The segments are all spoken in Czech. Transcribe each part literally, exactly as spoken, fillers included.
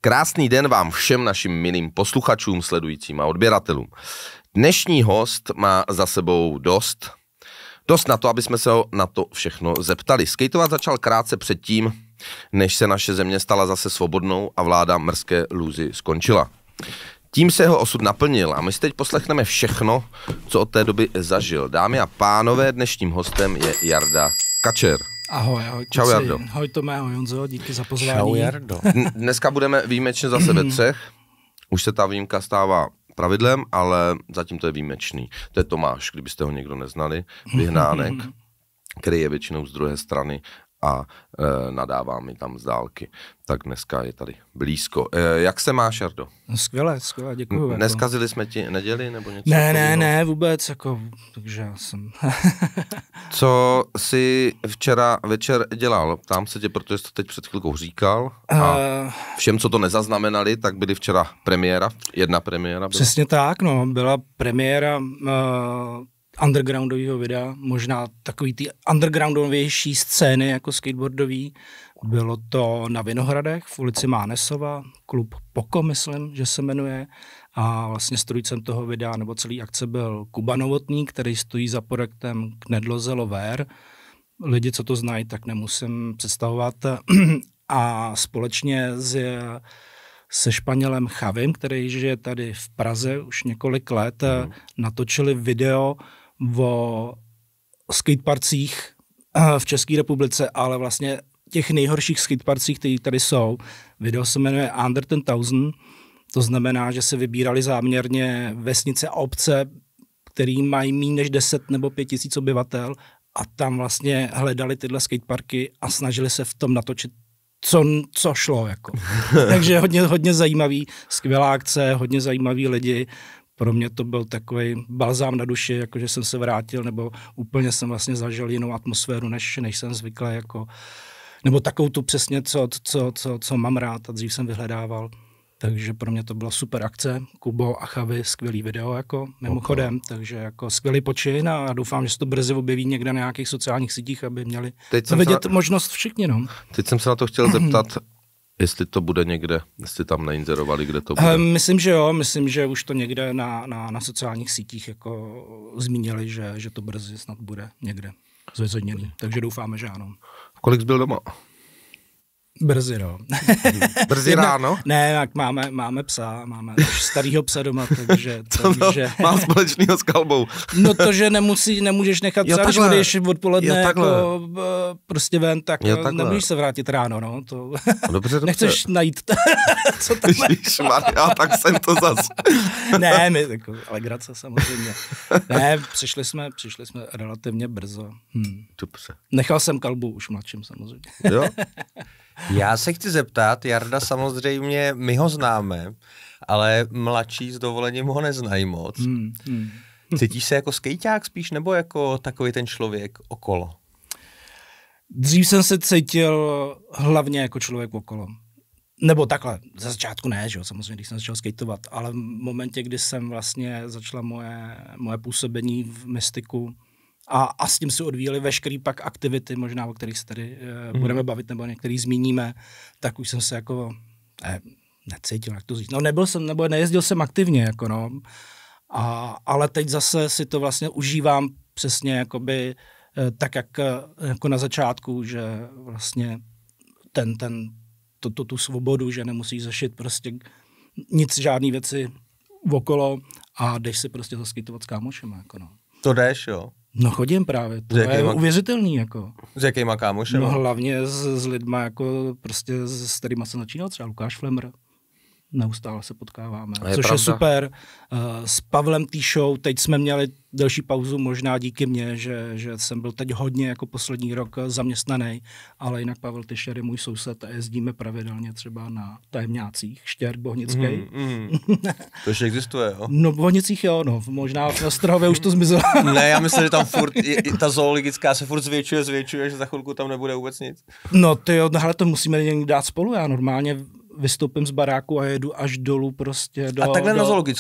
Krásný den vám všem našim milým posluchačům, sledujícím a odběratelům. Dnešní host má za sebou dost. Dost na to, aby jsme se ho na to všechno zeptali. Skejtovat začal krátce předtím, než se naše země stala zase svobodnou a vláda mrzké lůzy skončila. Tím se jeho osud naplnil a my si teď poslechneme všechno, co od té doby zažil. Dámy a pánové, dnešním hostem je Jarda Kačer. Ahoj, ahoj. Čau, kluci. Jardo. Ahoj Tome, ahoj Honzo, díky za pozvání. Čau, Jardo. Dneska budeme výjimečně zase ve třech. Už se ta výjimka stává pravidlem, ale zatím to je výjimečný. To je Tomáš, kdybyste ho někdo neznali, Vyhnánek, který je většinou z druhé strany a e, nadává mi tam z dálky. Tak dneska je tady blízko. E, jak se máš, Jardo? Skvěle, skvěle, děkuju. Jako. Neskazili jsme ti neděli nebo něco? Ne, ne, ne, vůbec, jako, takže já jsem... Co jsi včera večer dělal? Ptám se tě, protože jsi to teď před chvilkou říkal. A všem, co to nezaznamenali, tak byly včera premiéra, jedna premiéra. Byla. Přesně tak, no, byla premiéra uh, undergroundového videa, možná takový ty undergroundovější scény jako skateboardový. Bylo to na Vinohradech v ulici Mánesova, klub Poko, myslím, že se jmenuje. A vlastně strůjcem toho videa nebo celý akce byl Kuba Novotný, který stojí za projektem Knedloze Lover. Lidi, co to znají, tak nemusím představovat. A společně s, se Španělem Chavim, který žije tady v Praze už několik let, mm. natočili video o skateparcích v České republice, ale vlastně těch nejhorších skateparcích, které tady jsou. Video se jmenuje Under ten Thousand. To znamená, že se vybírali záměrně vesnice a obce, které mají méně než deset nebo pět tisíc obyvatel a tam vlastně hledali tyhle skateparky a snažili se v tom natočit, co, co šlo. Jako. Takže hodně, hodně zajímavý, skvělá akce, hodně zajímaví lidi. Pro mě to byl takový balzám na duši, jakože jsem se vrátil, nebo úplně jsem vlastně zažil jinou atmosféru, než, než jsem zvyklý. Jako, nebo takovou tu přesně, co, co, co, co mám rád a dřív jsem vyhledával. Takže pro mě to byla super akce. Kubo a Chavy, skvělý video, jako mimochodem, okay. Takže jako skvělý počin a doufám, že se to brzy objeví někde na nějakých sociálních sítích, aby měli vidět na... možnost všichni. No. Teď jsem se na to chtěl zeptat, jestli to bude někde, jestli tam neinzerovali, kde to bude. Myslím, že jo, myslím, že už to někde na, na, na sociálních sítích jako zmínili, že, že to brzy snad bude někde zveřejněný. Takže doufáme, že ano. Kolik jsi byl doma? Brzy, no. Brzy ráno? Ne, jak máme, máme psa, máme starýho psa doma, takže... Co takže... to má společného s kalbou? No to, že nemusí, nemůžeš nechat psa, když budeš odpoledne jako prostě ven, tak nemůžeš se vrátit ráno, no. To... No dobře, dobře. Nechceš najít, co tam Ježišmarja, tak jsem to zas. Ne, my, jako alegrace samozřejmě. Ne, přišli jsme, přišli jsme relativně brzo. Hm. Dobře. Nechal jsem kalbu už mladším samozřejmě. Jo? Já se chci zeptat, Jarda samozřejmě, my ho známe, ale mladší s dovolením ho neznají moc. Hmm, hmm. Cítíš se jako skejťák spíš, nebo jako takový ten člověk okolo? Dřív jsem se cítil hlavně jako člověk okolo. Nebo takhle, za začátku ne, že jo, samozřejmě, když jsem začal skejtovat, ale v momentě, kdy jsem vlastně začala moje, moje působení v Mystiku, A, a s tím se odvíjely veškerý pak aktivity, možná o kterých se tady uh, budeme bavit, nebo některý zmíníme, tak už jsem se jako ne, necítil, jak to říct. No nebyl jsem, nebo nejezdil jsem aktivně, jako no. A, ale teď zase si to vlastně užívám přesně jakoby uh, tak, jak uh, jako na začátku, že vlastně ten, ten, to, to, tu svobodu, že nemusíš zašit prostě nic, žádný věci okolo a jdeš si prostě zaskytovat s kámošem, jako no. To jdeš, jo? No chodím právě, to je uvěřitelný, jako. S jakýma kámošem? No hlavně s, s lidma, jako prostě s kterýma jsem začínal, třeba Lukáš Flemr. Neustále se potkáváme, je což pravda. je super. Uh, s Pavlem Týšou, teď jsme měli delší pauzu, možná díky mně, že, že jsem byl teď hodně jako poslední rok zaměstnaný, ale jinak Pavel Týšer je můj soused a jezdíme pravidelně třeba na tajemňácích, Štěrk, Bohnický. Mm, mm. To ještě existuje, jo? No v Bohnicích jo, no, možná v Ostrohově už to zmizelo. Ne, já myslím, že tam furt, je, ta zoologická se furt zvětšuje, zvětšuje, že za chvilku tam nebude vůbec nic. No ty jo, hele, to musíme někdy dát spolu, já normálně vystoupím z baráku a jedu až dolů prostě do... A takhle do... na zoologickou?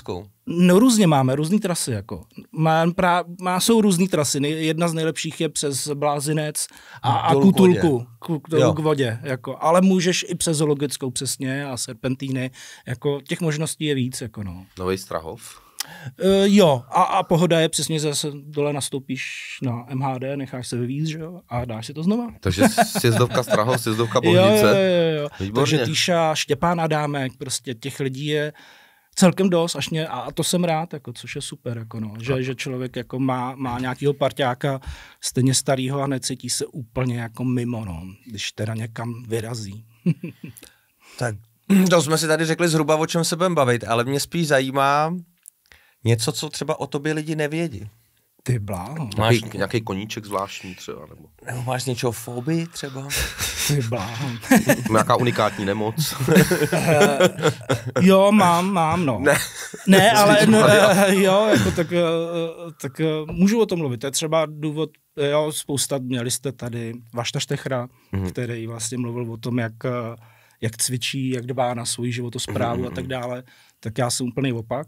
No různě máme, různý trasy, jako. Má, pra, má, jsou různý trasy, jedna z nejlepších je přes Blázinec a, a Kutulku, k, k, k vodě, jako. Ale můžeš i přes Zoologickou přesně a Serpentíny, jako těch možností je víc, jako no. Nový Strahov? Uh, jo, a, a pohoda je přesně zase dole nastoupíš na M H D, necháš se vyvízt, že jo, a dáš si to znova. Takže sjezdovka Strahov, sjezdovka Bohnice. Jo, jo, jo, jo. Takže Týša, Štěpán Adámek, prostě těch lidí je celkem dost, až mě, a to jsem rád, jako, což je super, jako no, že, že člověk jako má, má nějakýho parťáka stejně starýho a necítí se úplně jako mimo, no, když teda někam vyrazí. Tak to jsme si tady řekli zhruba, o čem se budeme bavit, ale mě spíš zajímá něco, co třeba o tobě lidi nevědí. Ty bláho. Máš nějaký koníček zvláštní třeba, nebo? Nebo máš něčeho fobii třeba? Ty bláho. Nějaká unikátní nemoc? Jo, mám, mám, no. Ne, ne ale no, jo, jako tak, tak můžu o tom mluvit. To je třeba důvod, jo, spousta, měli jste tady Vašta Štechra, mm-hmm. který vlastně mluvil o tom, jak, jak cvičí, jak dbá na svou životosprávu mm-hmm. a tak dále. Tak já jsem úplný opak.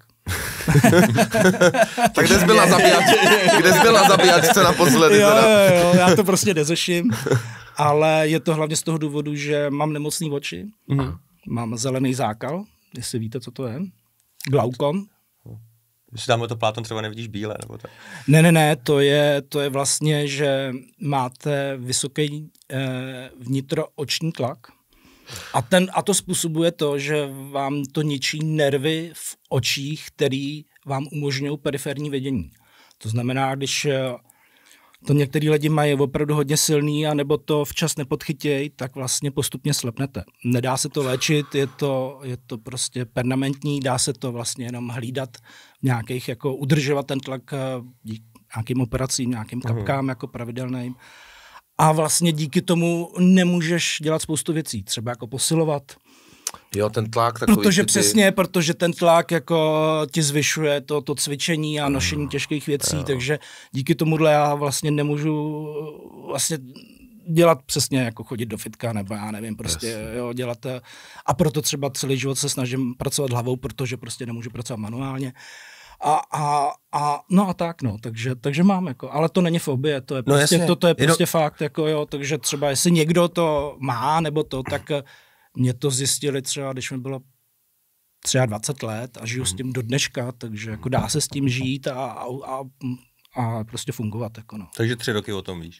Tak kde jsi byl na zabíjačce? Kde jsi byl na zabíjačce naposledy? Jo, jo, jo, já to prostě neřeším. Ale je to hlavně z toho důvodu, že mám nemocný oči, mm. mám zelený zákal, jestli víte, co to je, glaukom. Když tam to plátno třeba nevidíš bílé, nebo tak? Ne, ne, ne, to je, to je vlastně, že máte vysoký eh, vnitrooční tlak a, ten, a to způsobuje to, že vám to ničí nervy v očích, který vám umožňují periferní vidění. To znamená, když to některý lidi mají opravdu hodně silný, anebo to včas nepodchytějí, tak vlastně postupně slepnete. Nedá se to léčit, je to, je to prostě permanentní, dá se to vlastně jenom hlídat nějakých, jako udržovat ten tlak díky nějakým operacím, nějakým kapkám, uh-huh. jako pravidelným. A vlastně díky tomu nemůžeš dělat spoustu věcí, třeba jako posilovat. Jo, ten tlak takový. Protože ty... přesně, protože ten tlak jako ti zvyšuje to, to cvičení a nošení těžkých věcí, jo. Takže díky tomuhle já vlastně nemůžu vlastně dělat přesně jako chodit do fitka, nebo já nevím, prostě jo, dělat. A proto třeba celý život se snažím pracovat hlavou, protože prostě nemůžu pracovat manuálně. A, a, a no a tak, no, takže, takže mám, jako, ale to není fobie, to je prostě, no to, to je prostě Jenom... fakt, jako jo, takže třeba jestli někdo to má, nebo to, tak mě to zjistili třeba, když mi bylo dvacet tři let a žiju s tím do dneška, takže jako dá se s tím žít a, a, a, a prostě fungovat, jako no. Takže tři roky o tom víš.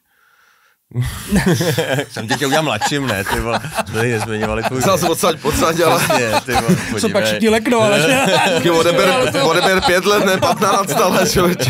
Jsem tě chtěl udělat mladším, ne, ty vole, jsme tady nezměňovali tvůj... Zal jsem odsaď, podsaď, ale... ty vole, co pak všichni leknou, ale... odeber, odeber pět let, ne patnáct, ale člověče.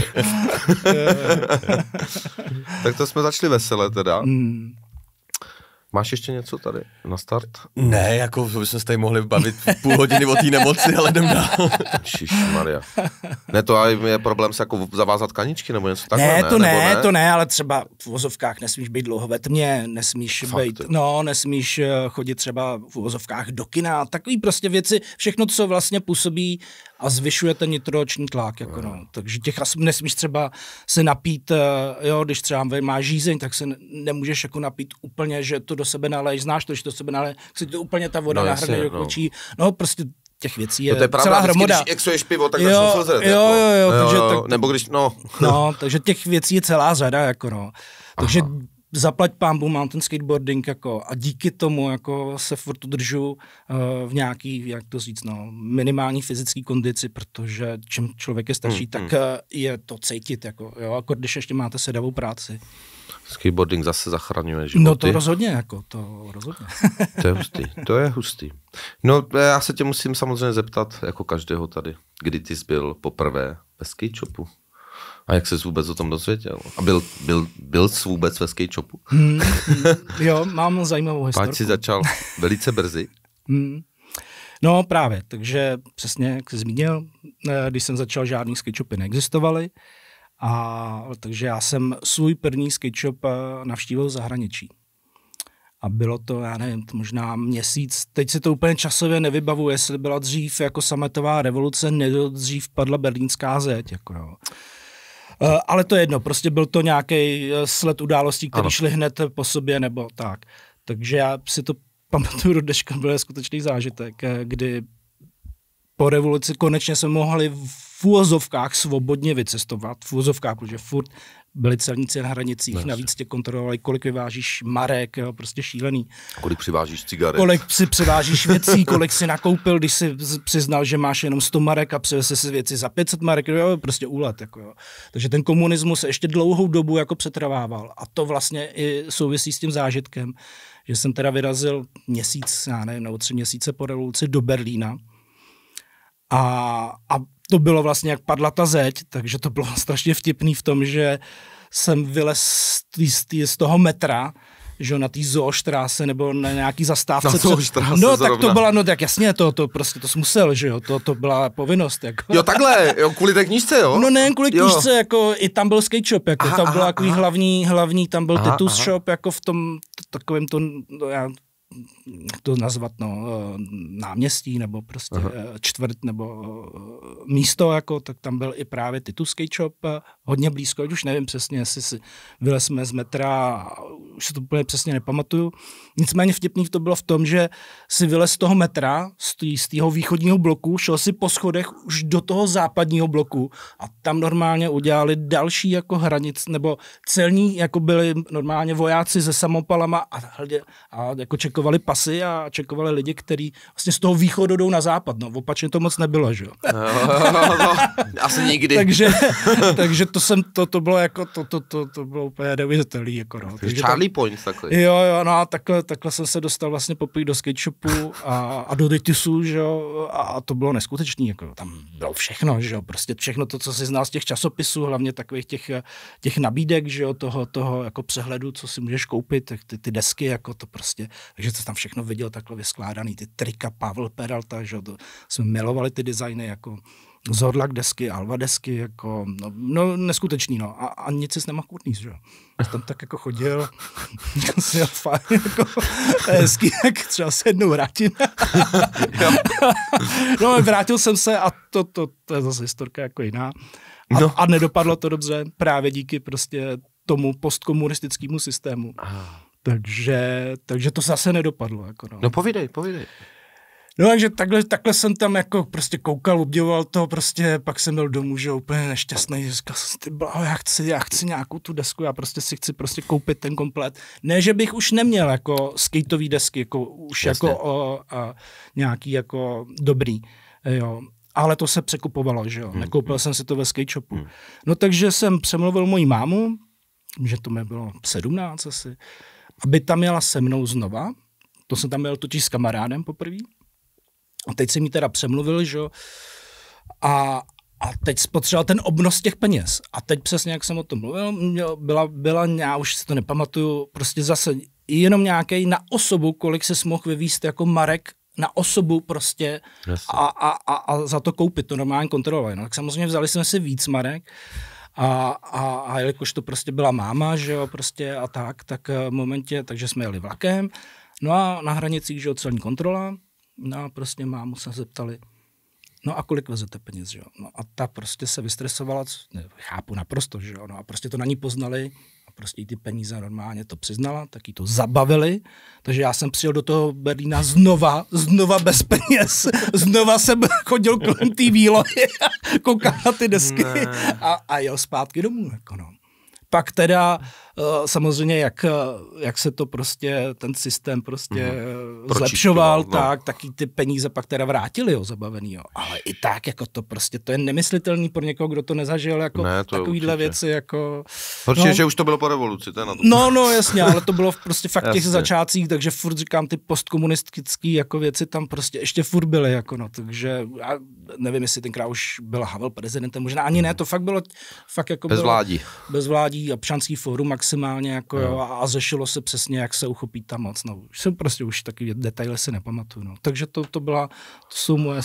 Tak to jsme začali vesele teda. Mm. Máš ještě něco tady na start? Ne, jako bychom se tady mohli bavit půl hodiny o té nemoci, ale jdem dál. Šišmarja. Ne, to je problém se jako zavázat kaničky nebo něco takhle, ne? Ne, to ne, ne, to ne, ale třeba v uvozovkách nesmíš být dlouho ve tmě, nesmíš Fakt, být, no, nesmíš chodit třeba v uvozovkách do kina, takový prostě věci, všechno, co vlastně působí a zvyšuje ten nitrooční tlak, jako no. No. Takže těch nesmíš třeba se napít, jo, když třeba máš žízeň, tak se nemůžeš jako napít úplně, že to do sebe naleješ, znáš to, že to do sebe naleješ, se to úplně ta voda no, nahrne do kočí, no. no prostě těch věcí je, no to je pravda, celá hromoda. Když exuješ pivo, tak jo, začnou slzet. Jo, jo, jo, jo, takže jo, tak, nebo když, no. No, takže těch věcí je celá řada, jako no. Takže Aha. zaplať pánbu, mám ten skateboarding, jako a díky tomu, jako se furt udržu uh, v nějaký, jak to říct, no, minimální fyzické kondici, protože čím člověk je starší, hmm, tak hmm. Uh, je to cítit, jako, jo, jako když ještě máte sedavou práci. Skateboarding zase zachraňuje životy. No to rozhodně, jako, to rozhodně. To je hustý, to je hustý. No já se tě musím samozřejmě zeptat, jako každého tady, kdy ty jsi byl poprvé ve skate shopu? A jak jsi vůbec o tom dozvěděl? A byl, byl, byl jsi vůbec ve skate shopu? Hmm, jo, mám zajímavou historku. Páč si začal velice brzy. Hmm. No právě, takže přesně, jak jsi zmínil, když jsem začal, žádný skate shopy neexistovaly. A takže já jsem svůj první skate shop navštívil v zahraničí. A bylo to, já nevím, možná měsíc, teď si to úplně časově nevybavuji, jestli byla dřív jako sametová revoluce, nebo dřív padla berlínská zeď, jako jo. Uh, ale to je jedno, prostě byl to nějaký sled událostí, které šly hned po sobě, nebo tak. Takže já si to pamatuju do dneška, byl skutečný zážitek, kdy po revoluci konečně jsme mohli v v úvozovkách svobodně vycestovat, v úvozovkách, protože furt byli celníci na hranicích, Než. navíc tě kontrolovali, kolik vyvážíš marek, jo, prostě šílený. Kolik přivážíš cigaret. Kolik si přivážíš věcí, kolik si nakoupil, když si přiznal, že máš jenom sto marek a přivez si věci za pět set marek, jo, prostě úlet. Jako, jo. Takže ten komunismus se ještě dlouhou dobu jako přetrvával a to vlastně i souvisí s tím zážitkem, že jsem teda vyrazil měsíc, já nevím, nebo tři měsíce po revoluci do Berlína a, a to bylo vlastně, jak padla ta zeď, takže to bylo strašně vtipný v tom, že jsem vylez z, z toho metra, že na té Zoostráse nebo na nějaký zastávce. Na Zoostráse No zrovna. Tak to byla, no tak jasně, to, to prostě, to jsi musel, že jo, to, to byla povinnost. Jako. Jo takhle, jo, kvůli té knížce, jo? No nejen kvůli knížce, jako i tam byl skate shop, jako aha, tam byl aha, takový aha. hlavní, hlavní, tam byl aha, Titus aha. shop, jako v tom takovém to, no já, jak to nazvat, no, náměstí, nebo prostě Aha. čtvrt, nebo místo, jako, tak tam byl i právě Titus skate shop, hodně blízko, už nevím přesně, jestli si vylezme z metra, už se to úplně přesně nepamatuju. Nicméně vtipný to bylo v tom, že si vylez z toho metra, z toho východního bloku, šel si po schodech už do toho západního bloku a tam normálně udělali další jako hranic, nebo celní, jako byli normálně vojáci se samopalama a, a jako čekovali pasy a čekovali lidi, kteří vlastně z toho východu jdou na západ. No, opačně to moc nebylo, že jo. No, asi nikdy. takže, takže to jsem, to, to bylo jako, to, to, to, to bylo úplně neuvěřitelný, jako no. Takže Charlie tam, Point takový. Jo, jo, no a takhle, takhle jsem se dostal vlastně poprvé do skate shopu a, a do Titusu, že jo, a to bylo neskutečný, jako tam bylo všechno, že jo, prostě všechno to, co si znal z těch časopisů, hlavně takových těch, těch nabídek, že jo, toho, toho jako přehledu, co si můžeš koupit, ty, ty desky, jako to prostě, takže to tam všechno viděl takhle vyskládaný, ty trika Pavel Peralta, že jo, to jsme milovali ty designy, jako Zorlak desky, Alva desky, jako, no, no neskutečný, no, a, a nic si nemohl koupit, že jo. Tam tak jako chodil, si jel fajn, jako, hezký, jak třeba se jednou vrátím. No, vrátil jsem se a to, to, to je zase historka jako jiná. A, no. a nedopadlo to dobře právě díky prostě tomu postkomunistickému systému. Takže, takže to zase nedopadlo. Jako no. no povídej, povídej. No takže takhle, takhle jsem tam jako prostě koukal, obdivoval to, prostě pak jsem byl domů, že úplně nešťastný, říkal jsem si, já chci, já chci nějakou tu desku, já prostě si chci prostě koupit ten komplet. Ne, že bych už neměl jako skateový desky, jako už Jasně. jako o, a, nějaký jako dobrý, jo. Ale to se překupovalo, že jo, hmm. nekoupil hmm. jsem si to ve skate shopu. Hmm. No takže jsem přemluvil moji mámu, že to mi bylo sedmnáct asi, aby tam jela se mnou znova, to jsem tam měl totiž s kamarádem poprvé. A teď jsem mi teda přemluvil, že jo, a, a teď spotřeboval ten obnos těch peněz. A teď přesně, jak jsem o tom mluvil, byla, byla já už si to nepamatuju, prostě zase jenom nějaký na osobu, kolik se mohl vyvízt jako marek na osobu prostě a, a, a, a za to koupit, to normálně kontrolovali. No, tak samozřejmě vzali jsme si víc marek a, a, a jelikož to prostě byla máma, že jo, prostě a tak, tak v momentě, takže jsme jeli vlakem, no a na hranicích, že jo, celní kontrola. No a prostě mámu se zeptali, no a kolik vezete peněz, že jo? No a ta prostě se vystresovala, ne, chápu naprosto, že jo? No a prostě to na ní poznali a prostě jí ty peníze normálně to přiznala, tak jí to zabavili, takže já jsem přijel do toho Berlína znova, znova bez peněz, znova jsem chodil kolem té výlohy, koukal na ty desky a, a jel zpátky domů, jako no. Pak teda uh, samozřejmě, jak, jak se to prostě, ten systém prostě mm-hmm. zlepšoval, no. tak taky ty peníze pak teda vrátili, jo, zabavený, jo. Ale i tak, jako to prostě, to je nemyslitelný pro někoho, kdo to nezažil, jako ne, to takovýhle věci, jako... Určitě, no, že už to bylo po revoluci, to je na to. No, no, jasně, ale to bylo prostě fakt těch začátcích, takže furt říkám, ty postkomunistický jako věci tam prostě ještě furt byly, jako no, takže já nevím, jestli tenkrát už byl Havel prezidentem, možná ani ne, to fakt bylo fakt jako... Bezvládí. Bezvládí, občanský fórum maximálně, jako jo, a, a řešilo se přesně, jak se uchopí ta moc. No, už jsem prostě už takový detaily si nepamatuju. No. Takže to, to byla, to jsou moje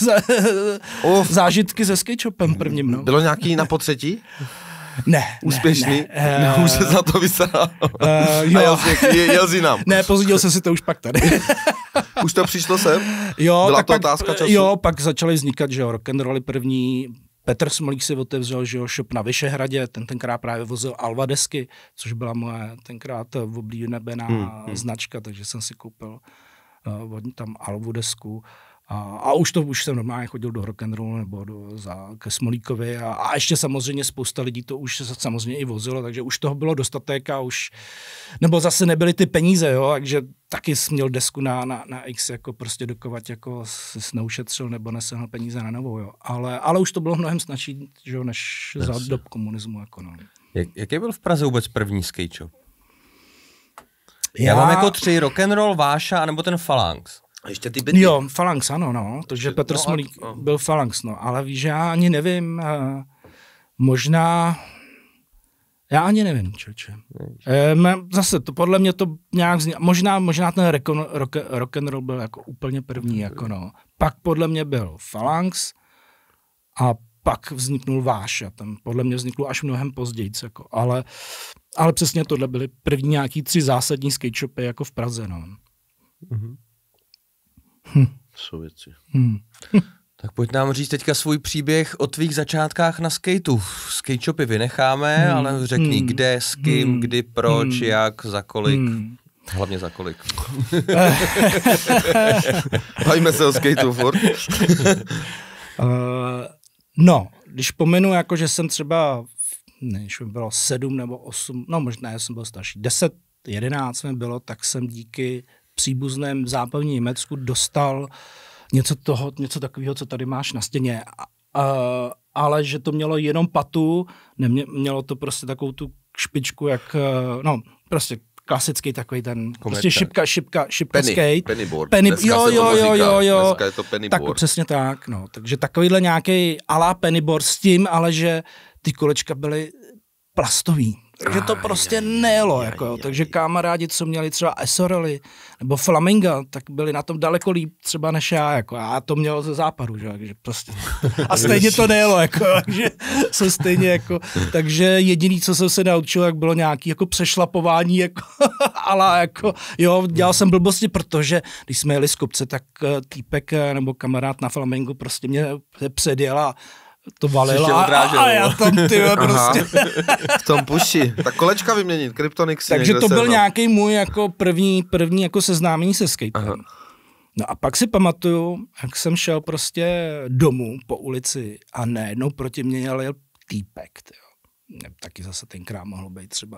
zážitky se skate shopem prvním. No. Bylo nějaký na potřetí? Ne. Úspěšný? Ne, ne. Uh, už se za to vystaral. Uh, jo. A jel, jel jsi nám. Ne, pořídil jsem si to už pak tady. Už to přišlo sem? Jo, byla tak to pak, otázka času? Jo, pak začaly vznikat, že jo, rock'n'rolly první. Petr Smolík si otevřel, že jo, shop na Vyšehradě, ten tenkrát právě vozil Alva desky, což byla moje tenkrát oblíbená hmm, hmm. značka, takže jsem si koupil uh, tam Alvu desku. A, a už to už jsem normálně chodil do rock'n'rollu nebo do, za, ke Smolíkovi a, a ještě samozřejmě spousta lidí to už samozřejmě i vozilo, takže už toho bylo dostatek a už, nebo zase nebyly ty peníze, jo, takže taky jsi měl desku na, na, na X, jako prostě dokovat, jako jsi neušetřil nebo nesehnal peníze na novou, jo, ale, ale už to bylo mnohem snazší, že jo, než yes. za dob komunismu, jako no. Jak, jaký byl v Praze vůbec první skate shop? Já, Já mám jako tři rock'n'roll, Váša, nebo ten Phalanx. A ještě ty byty. Jo, Phalanx, ano, no, takže Petr no, Smolík no. byl Phalanx, no, ale víš, já ani nevím, uh, možná, já ani nevím, čoče. Um, zase, to podle mě to nějak, zně, možná, možná ten rock, rock, rock'n'roll byl jako úplně první, jako no. Pak podle mě byl Phalanx a pak vzniknul Váša, ten podle mě vznikl až mnohem později, jako, ale, ale přesně tohle byly první nějaký tři zásadní skate shopy jako v Praze, no. Mhm. Hm. Jsou věci. Hm. Tak pojď nám říct teďka svůj příběh o tvých začátkách na skateu. Skate shopy vynecháme, hmm. ale řekni hmm. kde, s kým, hmm. kdy, proč, hmm. jak, za kolik. Hmm. Hlavně za kolik. Bavíme se o skateu furt. uh, no, když pomenu, jako, že jsem třeba, než mi bylo sedm nebo osm, no možná já jsem byl starší, deset, jedenáct mi bylo, tak jsem díky příbuzném západní Německu dostal něco toho, něco takového, co tady máš na stěně. Uh, ale že to mělo jenom patu, nemě, mělo to prostě takovou tu špičku, jak, uh, no, prostě klasický takový ten, Komerce. prostě šipka, šipka, šipka penny, skate. Pennyboard. Penny, jo, jo, jo, jo, jo. Dneska je to pennyboard. Tak přesně tak, no. Takže takovýhle nějaký ala pennyboard s tím, ale že ty kolečka byly plastový. Takže to prostě nejelo, jako jo. Takže kamarádi, co měli třeba Esorely nebo Flaminga, tak byli na tom daleko líp třeba než já, jako já to měl ze západu, že, takže prostě. A stejně to nejelo, jako, takže jsem stejně jako, takže jediný, co jsem se naučil, jak bylo nějaký jako přešlapování, jako, ale jako, jo, dělal jsem blbosti, protože když jsme jeli z kopce, tak týpek nebo kamarád na Flamingu prostě mě předjel a to valila a, a já tam tyhle prostě. V tom puši. Tak kolečka vyměnit, Kryptonixy. Takže to byl nějaký můj jako první, první jako seznámení se skatem. No a pak si pamatuju, jak jsem šel prostě domů po ulici a najednou proti mě jel týpek. Tyjo. Taky zase tenkrát mohlo být třeba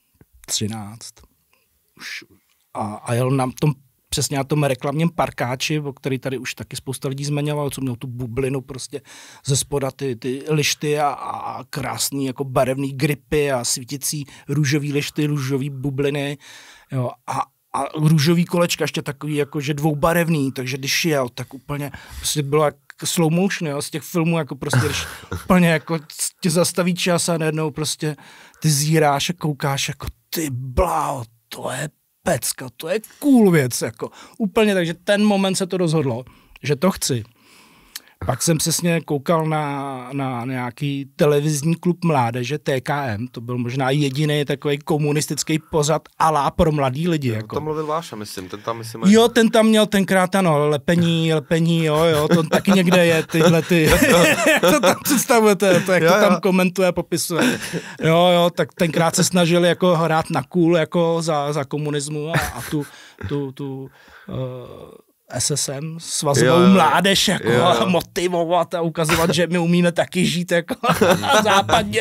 třináct. Už. A, a jel na tom přesně na tom reklamním parkáči, o který tady už taky spousta lidí zmiňovalo, co měl tu bublinu prostě ze spoda ty, ty lišty a, a krásný jako barevný gripy a svítící růžový lišty, růžový bubliny, jo, a, a růžový kolečka ještě takový jako, že dvoubarevný, takže když jel, tak úplně prostě bylo jak slow motion, jo, z těch filmů, jako prostě, když úplně jako tě zastaví čas a najednou prostě ty zíráš a koukáš jako ty bláho, to je pecka, to je cool věc, jako úplně, takže ten moment se to rozhodlo, že to chci. Pak jsem přesně koukal na, na nějaký televizní klub mládeže, T K M, to byl možná jediný takový komunistický pořad alá pro mladý lidi. Jo, jako. To mluvil Váša, myslím, ten tam myslím. Jo, ten tam měl tenkrát, ano, lepení, lepení, jo, jo, to taky někde je, tyhle ty, jak to tam představujete, to jak jo, to tam jo. komentuje, popisuje. Jo, jo, tak tenkrát se snažili jako hrát na cool, jako za, za komunismu a, a tu, tu, tu uh, S S M, svazovou jo, mládež, jako jo. motivovat a ukazovat, že my umíme taky žít jako západně.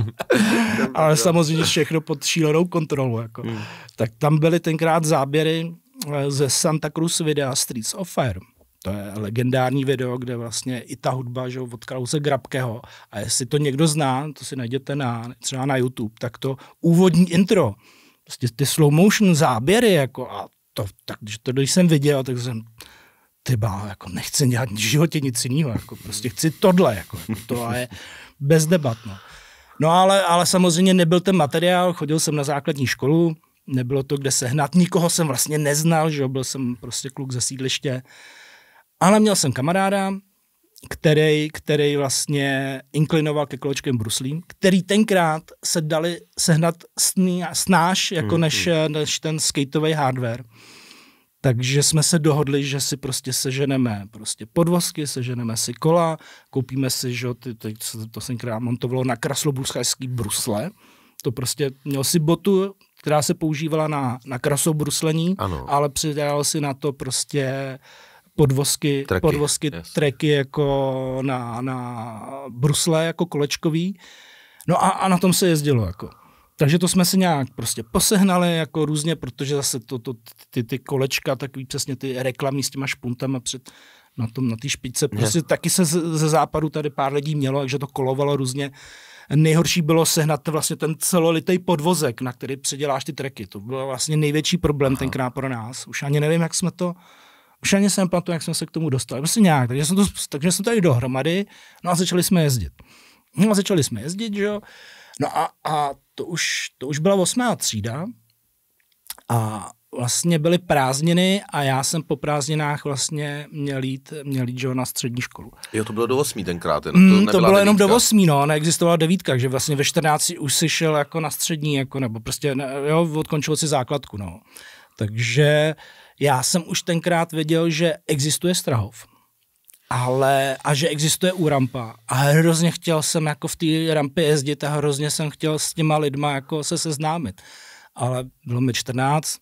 Ale samozřejmě všechno pod šílenou kontrolu. Jako. Hmm. Tak tam byly tenkrát záběry ze Santa Cruz videa Streets of Fire. To je legendární video, kde vlastně i ta hudba, že od Krause Grabkeho. A jestli to někdo zná, to si najděte na, třeba na YouTube, tak to úvodní intro, prostě ty slow motion záběry, jako a To, tak, to, když jsem viděl, tak jsem, tyba, jako nechci dělat v životě nic jiného, jako prostě chci tohle, jako, to je bez debat, no. No ale, ale samozřejmě nebyl ten materiál, chodil jsem na základní školu, nebylo to kde sehnat, nikoho jsem vlastně neznal, že jo, byl jsem prostě kluk ze sídliště, ale měl jsem kamaráda, který, který vlastně inklinoval ke kolečkem bruslím, který tenkrát se dali sehnat sný, snáš, jako než, než ten skateový hardware. Takže jsme se dohodli, že si prostě seženeme prostě podvozky, seženeme si kola, koupíme si, že ty, ty, to jsem krát montovalo na krasobruslařský brusle. To prostě měl si botu, která se používala na, na krasobruslení, ano. ale přidal si na to prostě podvozky, Tracky, podvozky yes. tracky jako na, na brusle jako kolečkový. No a, a na tom se jezdilo jako. Takže to jsme si nějak prostě posehnali jako různě, protože zase to, to, ty, ty kolečka, takový přesně ty reklamní s těma špuntama před na tom, na té špičce, prostě yeah. taky se z, ze západu tady pár lidí mělo, takže to kolovalo různě. Nejhorší bylo sehnat vlastně ten celolitej podvozek, na který předěláš ty tracky. To byl vlastně největší problém Aha. tenkrát pro nás. Už ani nevím, jak jsme to, už ani jsem pamatuju, jak jsme se k tomu dostali. Prostě nějak, takže jsme to, takže jsme tady dohromady, no a začali jsme jezdit. No a začali jsme jezdit, že jo. No a, a to, už, to už byla osmá třída a vlastně byly prázdniny a já jsem po prázdninách vlastně měl jít, měl jít, že jo, na střední školu. Jo, to bylo do osmí tenkrát. Jen. To, mm, to bylo devítka. Jenom do osmí, no, neexistovala devítka, že vlastně ve čtrnácti už si šel jako na střední, jako, nebo prostě, ne, jo, odkončil si základku, no. Takže já jsem už tenkrát věděl, že existuje Strahov. Ale, a že existuje u rampa. A hrozně chtěl jsem jako v té rampě jezdit a hrozně jsem chtěl s těma lidma jako se seznámit. Ale bylo mi čtrnáct.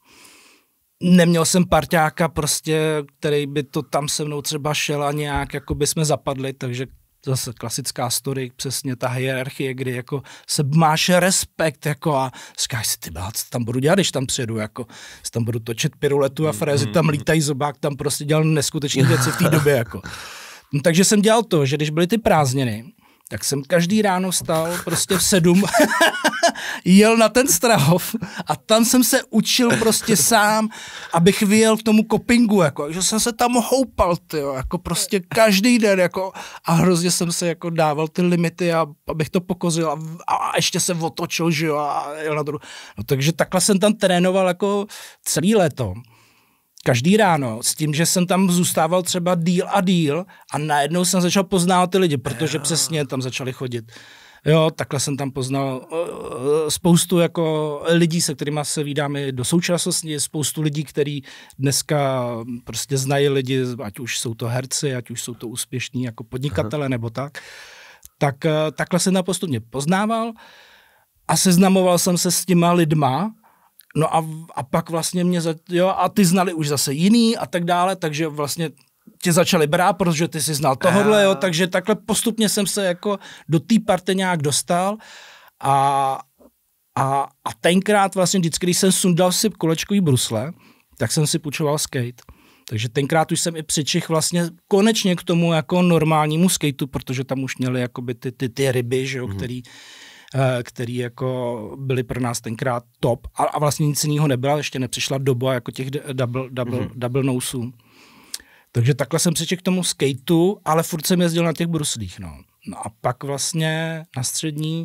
Neměl jsem parťáka prostě, který by to tam se mnou třeba šel a nějak jako by jsme zapadli, takže zase klasická story, přesně ta hierarchie, kdy jako se máš respekt jako a říkáš si, ty bác, tam budu dělat, když tam přijedu, jako tam budu točit piruletu a frézy tam lítají, zobák tam prostě dělal neskutečné věci v té době, jako. No, takže jsem dělal to, že když byly ty prázdniny, tak jsem každý ráno vstal prostě v sedm, jel na ten Strahov a tam jsem se učil prostě sám, abych vyjel k tomu kopingu, jako, že jsem se tam houpal, tyjo, jako prostě každý den, jako, a hrozně jsem se jako dával ty limity, a, abych to pokozil a, a ještě se otočil, že jo, a jel na druhou. No, takže takhle jsem tam trénoval jako celý léto. Každý ráno, s tím, že jsem tam zůstával třeba díl a díl a najednou jsem začal poznávat ty lidi, protože jo. přesně tam začali chodit. Jo, takhle jsem tam poznal uh, spoustu jako lidí, se kterými se vídáme do současnosti, spoustu lidí, kteří dneska prostě znají lidi, ať už jsou to herci, ať už jsou to úspěšní jako podnikatele nebo tak. Tak uh, takhle jsem tam postupně poznával a seznamoval jsem se s těma lidma. No a, a pak vlastně mě, za, jo, a ty znali už zase jiný a tak dále, takže vlastně tě začali brát, protože ty jsi znal tohodle, jo, takže takhle postupně jsem se jako do té party nějak dostal a, a, a tenkrát vlastně vždycky, když jsem sundal si kolečkový brusle, tak jsem si půjčoval skate. Takže tenkrát už jsem i přičich vlastně konečně k tomu jako normálnímu skateu, protože tam už měli jakoby ty, ty, ty ryby, že jo, mm. který který jako byly pro nás tenkrát top a, a vlastně nic jiného nebyla, ještě nepřišla doba jako těch double, double, mm-hmm. double noseů. Takže takhle jsem přiček k tomu skateu, ale furt jsem jezdil na těch bruslích, no. No a pak vlastně na střední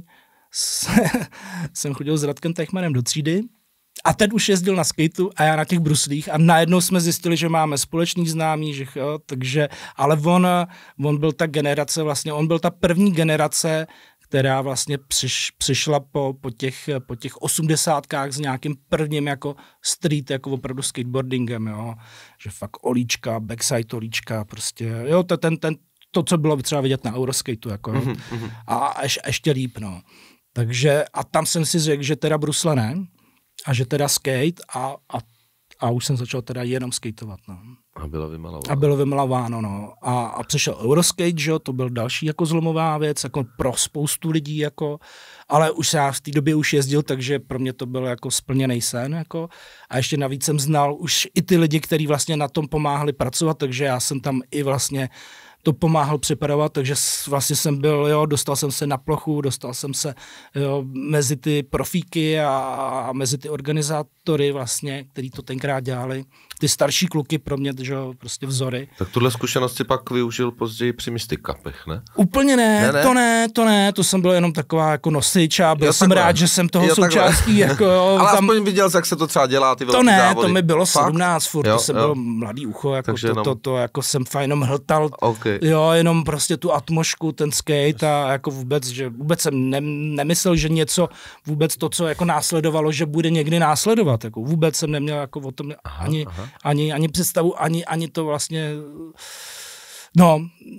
jsem chodil s Radkem Teichmannem do třídy a ten už jezdil na skateu a já na těch bruslích a najednou jsme zjistili, že máme společný známí, že jo, takže, ale on, on byl ta generace, vlastně on byl ta první generace, která vlastně přiš, přišla po, po, těch, po těch osmdesátkách s nějakým prvním jako street, jako opravdu skateboardingem, jo. Že fakt olíčka, backside olíčka, prostě, jo, to, ten, ten, to, co bylo třeba vidět na Euroskateu, jako, jo. Mm-hmm. A ješ, ještě líp, no. Takže, a tam jsem si řekl, že teda brusle ne, a že teda skate a, a, a už jsem začal teda jenom skateovat, no. A bylo vymalováno. A bylo vymalováno, no. A, a přišel Euroskate, že jo, to byl další jako zlomová věc, jako pro spoustu lidí, jako, ale už já v té době už jezdil, takže pro mě to byl jako splněný sen, jako. A ještě navíc jsem znal už i ty lidi, kteří vlastně na tom pomáhali pracovat, takže já jsem tam i vlastně to pomáhal připravovat, takže vlastně jsem byl, jo, dostal jsem se na plochu, dostal jsem se, jo, mezi ty profíky a, a mezi ty organizátory vlastně, který to tenkrát dělali. Ty starší kluky pro mě, že jo, prostě vzory. Tak tuhle zkušenost si pak využil později při Mystic Cupech, ne? Úplně ne, ne, ne, to ne, to ne, to jsem byl jenom taková jako nosič a byl jo, jsem rád, že jsem toho jo, součástí. Jako, jo, ale tam... aspoň viděl jsi, jak se to třeba dělá, ty velký To ne, závody. to mi bylo Fakt? sedmnáct furt, jo, to jsem jo. byl mladý ucho, jako to, jenom... to, to, jako jsem fajn jenom hltal, okay. jo, jenom prostě tu atmošku, ten skate a jako vůbec, že vůbec jsem ne, nemyslel, že něco, vůbec to, co jako následovalo, že bude někdy následovat, jako vůbec jsem neměl jako o tom ani, aha. ani, ani představu, ani, ani to vlastně, no,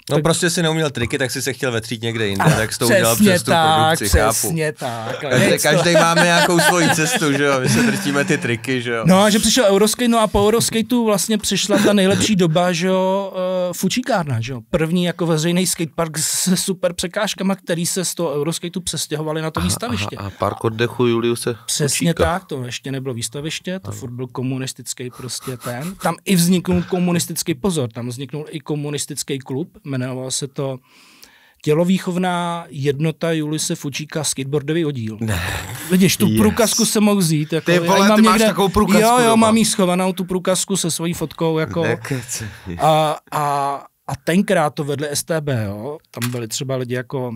No tak... prostě si neuměl triky, tak si se chtěl vetřít někde jinde, a tak jsi to udělal přes tu produkci, přesně chápu. Přesně tak. Každý, každý máme nějakou svoji cestu, že jo, my se drtíme ty triky, že jo. No a že přišel Euroskate, no a po Euroskateu vlastně přišla ta nejlepší doba, že jo, uh, fučíkárna, že jo. První jako veřejný skatepark se super překážkama, který se z toho Euroskateu přestěhovali na to výstaviště. A, a park oddechu Juliuse Přesně Fučíka. Tak, to ještě nebylo výstaviště, to furt byl komunistický prostě ten. Tam i vzniknul komunistický pozor, tam vzniknul i komunistický klub, jmenoval se to Tělovýchovná jednota Juliuse Fučíka skateboardový oddíl. Ne. Vidíš, tu yes. průkazku se mohl vzít. Jako, ty vole, ty máš někde, takovou průkazku Jo, jo, doma. mám jí schovanou tu průkazku se svojí fotkou. Jako, a, a, a tenkrát to vedle S T B, jo, tam byli třeba lidi jako...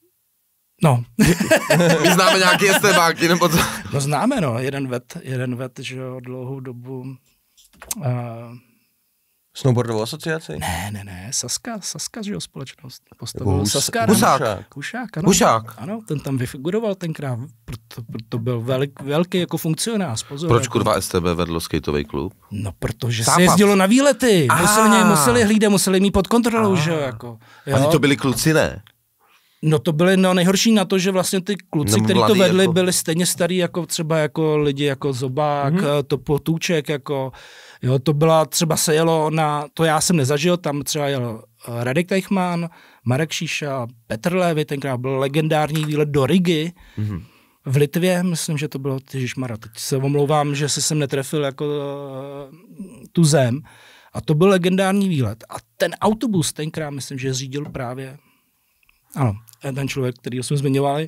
No. My známe nějaký STBáky, nebo co? No známe, no, jeden vet, jeden vet, že jo, dlouhou dobu... Uh, Snowboardovou asociaci? Ne, ne, ne, Saska, Saska, že jo, společnost. Postavil Hus, Saska. Husák. Husák, ano. Husák. Ano, ten tam vyfiguroval tenkrát, proto, proto byl velik, velký jako funkcionář. Pozor, Proč jako, kurva S T B vedlo skateový klub? No, protože Západ. se jezdilo na výlety. Ah. Museli, museli hlídat, museli mít pod kontrolou, ah. že jo, jako. Jo. Ale to byli kluci, ne? No to byly no, nejhorší na to, že vlastně ty kluci, no, kteří to vedli, jako... byli stejně starý jako třeba jako lidi jako Zobák, mm-hmm. to Potůček, jako jo, to byla třeba se jelo na, to já jsem nezažil, tam třeba jel Radek Teichmann, Marek Šíša, Petr Lévy, tenkrát byl legendární výlet do Rigy, mm-hmm. v Litvě, myslím, že to bylo, ježišmarja, teď se omlouvám, že se sem netrefil jako uh, tu zem, a to byl legendární výlet. A ten autobus tenkrát, myslím, že řídil právě ano, ten člověk, kterýho jsme zmiňovali,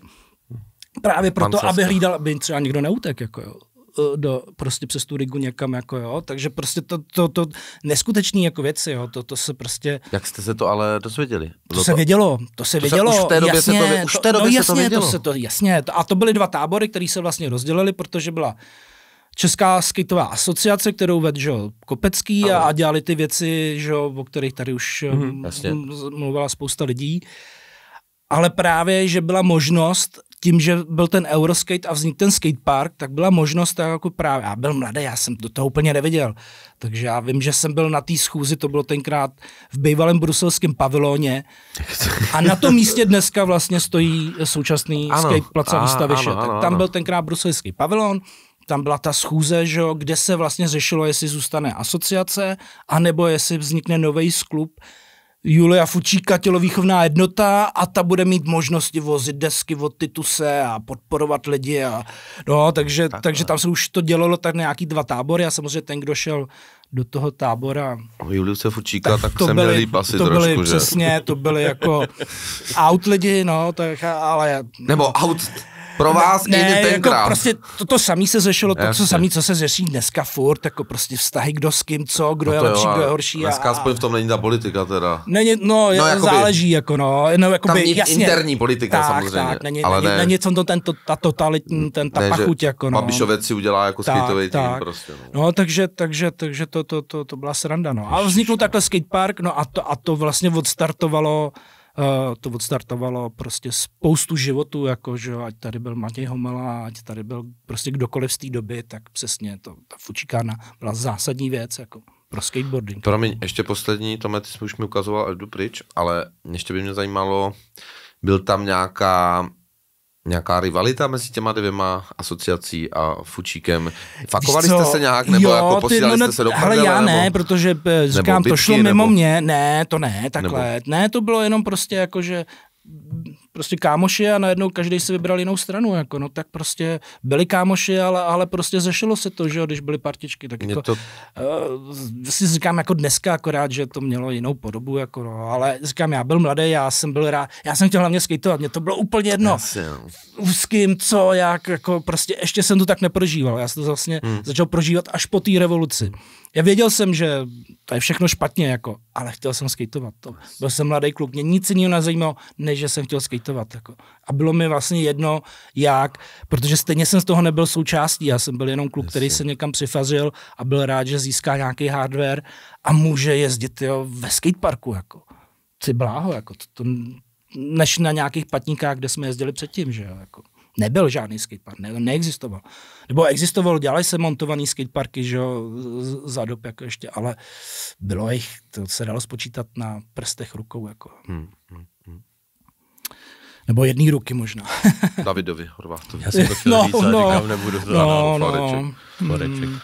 právě proto, aby hlídal, aby třeba někdo neutek, jako jo, do, prostě přes tu Rigu někam, jako jo, takže prostě to, to, to neskutečný jako věci, jo, to, to se prostě... Jak jste se to ale dozvěděli? To, to se vědělo, to se to vědělo, se, už v té době jasně, se to, už v té době no, se jasně, to vědělo. To se to, jasně, to, a to byly dva tábory, které se vlastně rozdělily, protože byla Česká skateová asociace, kterou vedl, že jo, Kopecký a, a dělali ty věci, že jo, o kterých tady už mm-hmm, mluvila spousta lidí. Ale právě, že byla možnost, tím, že byl ten Euroskate a vznikl ten skatepark, tak byla možnost tak jako právě, já byl mladý, já jsem do toho úplně neviděl, takže já vím, že jsem byl na té schůzi, to bylo tenkrát v bývalém bruselském pavilóně a na tom místě dneska vlastně stojí současný skateplac a výstaviště, tak tam byl tenkrát bruselský pavilon, tam byla ta schůze, že jo, kde se vlastně řešilo, jestli zůstane asociace, anebo jestli vznikne nový klub, Julia Fučíka, tělovýchovná jednota, a ta bude mít možnosti vozit desky od Tituse a podporovat lidi. A, no, takže, tak, takže tam se už to dělalo tak nějaký dva tábory a samozřejmě ten, kdo šel do toho tábora... Juliuse Fučíka, tak, tak to jsem byli, měl líp asi to trošku, byli, že? Přesně, to byly jako out lidi, no, tak ale... Nebo no. out... Pro vás ne, i jako tenkrát. prostě to, to samé se řešilo, to co samé, co se řeší dneska furt, jako prostě vztahy kdo s kým, co, kdo no je lepší, jo, kdo je horší. Dneska aspoň v tom není ta politika teda. Není, no, no jakoby, záleží, jako no. no jakoby, tam jasně, interní politika tak, samozřejmě. Tak, není, ale není, ne, není to ten, to, ta totalitní, ten, ta ne, pachuť, jako no. Babišovec si udělá jako skateový tým prostě. No, no takže, takže, takže to, to, to, to byla sranda, no. A vznikl takhle skatepark, no a to, a to vlastně odstartovalo Uh, to odstartovalo prostě spoustu životů, jako, že ať tady byl Matěj Homela, ať tady byl prostě kdokoliv z té doby, tak přesně to, ta fučíkárna byla zásadní věc, jako pro skateboarding. Promiň, ještě poslední, Tome, ty jsi už mi ukazoval, a jdu pryč, ale ještě by mě zajímalo, byl tam nějaká nějaká rivalita mezi těma dvěma asociací a Fučíkem. Fakovali jste se nějak, nebo jo, jako posílali ty, no, jste se do prdele? Ale já ne, nebo, protože říkám, bitky, to šlo mimo nebo, mě, ne, to ne, takhle. Nebo, ne, to bylo jenom prostě jako, že prostě kámoši a najednou každý si vybral jinou stranu, jako no tak prostě byli kámoši, ale, ale prostě řešilo se to, že jo, když byly partičky, tak jako, to... uh, si říkám jako dneska akorát, že to mělo jinou podobu, jako no, ale říkám, já byl mladý, já jsem byl rád, já jsem chtěl hlavně skateovat, mě to bylo úplně jedno, s kým, co, jak, jako prostě ještě jsem to tak neprožíval, já jsem to vlastně hmm. začal prožívat až po té revoluci. Já věděl jsem, že to je všechno špatně, jako, ale chtěl jsem skateovat. To. Byl jsem mladý kluk, mě nic jiného nezajímalo, než že jsem chtěl skateovat. Jako. A bylo mi vlastně jedno, jak, protože stejně jsem z toho nebyl součástí. Já jsem byl jenom kluk, Jasně. který se někam přifazil a byl rád, že získá nějaký hardware a může jezdit jo, ve skateparku. Jako. Ty bláho, jako, to, to, než na nějakých patníkách, kde jsme jezdili předtím. Že jo, jako. Nebyl žádný skatepark, ne, neexistoval. Nebo existoval, dělali se montovaný skateparky, že jo, za dob jako ještě, ale bylo jich, to se dalo spočítat na prstech rukou, jako. Hmm, hmm, hmm. Nebo jedný ruky možná. Davidovi Horvátovi. Já jsem to chtěl no, říct, ale no, říkám, nebudu to. No, No, no. Floreček. Hmm.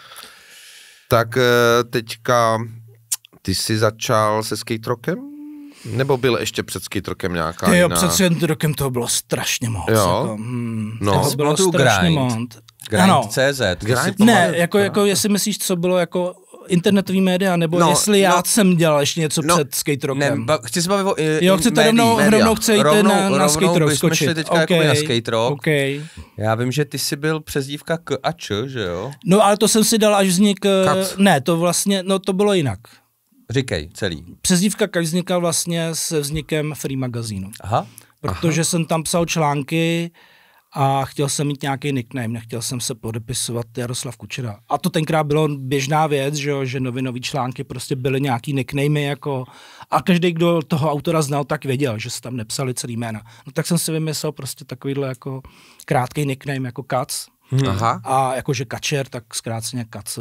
Tak teďka, ty jsi začal se skate rockem? Nebo byl ještě před skate rockem nějaká Jo, jiná? před skate rockem toho bylo strašně moc. Jo? Jako, hmm, No. toho bylo strašně moc. Grind Ano. tečka cé zet. Grind? Ne, jako, jako jestli myslíš, co bylo jako internetový média, nebo No, jestli já no. jsem dělal ještě něco No, před skate rockem. Ne, ba, chci se bavit o i, Jo, chcete médií, rovnou, média. rovnou chcete rovnou, na, na skate rovnou rock bychom šli skočit. teďka jako na skate rock. Okay. Já vím, že ty jsi byl přezdívka K a Č, že jo? No ale to jsem si dal až vznik, Kac. ne, to vlastně, no to bylo jinak. Říkej, celý. Přezdívka Kac vznikla vlastně se vznikem Free magazínu. Aha. Protože Aha. jsem tam psal články a chtěl jsem mít nějaký nickname, nechtěl jsem se podepisovat Jaroslav Kučera. A to tenkrát bylo běžná věc, že, jo, že novinový články prostě byly nějaký nicknamey jako a každý, kdo toho autora znal, tak věděl, že se tam nepsali celý jména. No tak jsem si vymyslel prostě takovýhle jako krátký nickname jako Kac. Aha. A jakože Kačer, tak zkráceně Kac.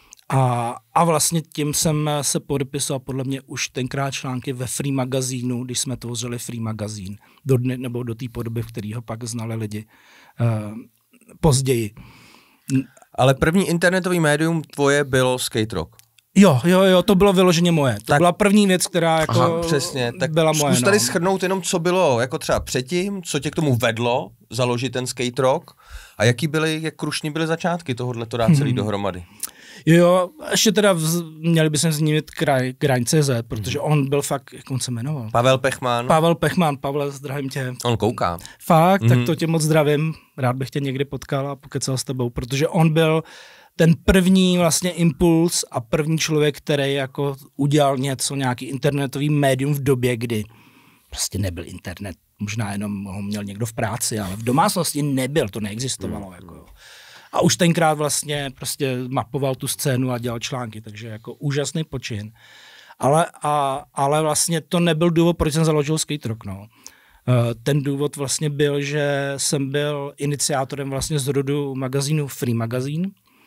A, a vlastně tím jsem se podepisoval podle mě už tenkrát články ve Free magazínu, když jsme tvořili Free magazín, do dny, nebo do té podoby, v který ho pak znali lidi uh, později. Ale první internetový médium tvoje bylo skate rock. Jo, jo, jo, to bylo vyloženě moje. To Tak, byla první věc, která jako aha, přesně. Tak byla moje. Zkus tady no. shrnout jenom, co bylo jako třeba předtím, co tě k tomu vedlo založit ten skate rock a jaký byly, jak krušní byly začátky tohohle to dát celý hmm. dohromady. Jo, ještě teda vz, měli bychom zmínit Grind tečka cé zet, protože on byl fakt, jak on se jmenoval? Pavel Pechman. Pavel Pechman, Pavle, zdravím tě. On kouká. Fakt, mm-hmm. tak Mhm. to tě moc zdravím. Rád bych tě někdy potkal a pokecal s tebou, protože on byl ten první vlastně impuls a první člověk, který jako udělal něco, nějaký internetový médium v době, kdy prostě nebyl internet. Možná jenom ho měl někdo v práci, ale v domácnosti nebyl, to neexistovalo. Mm. Jako. A už tenkrát vlastně prostě mapoval tu scénu a dělal články, takže jako úžasný počin. Ale, a, ale vlastně to nebyl důvod, proč jsem založil skate rock, no. Ten důvod vlastně byl, že jsem byl iniciátorem vlastně z rodu magazínu Free Magazine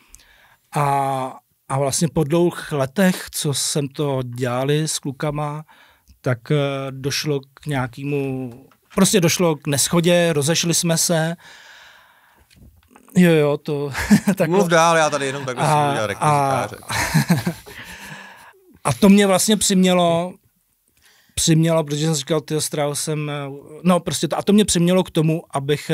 a, a vlastně po dlouhých letech, co jsem to dělali s klukama, tak došlo k nějakému, prostě došlo k neschodě, rozešli jsme se. Jo, jo, to... Mluv dál, já tady jenom takhle jsem udělal rekvizitáře. A to mě vlastně přimělo, přimělo, protože jsem říkal, tyjo, strávil jsem, no prostě to, a to mě přimělo k tomu, abych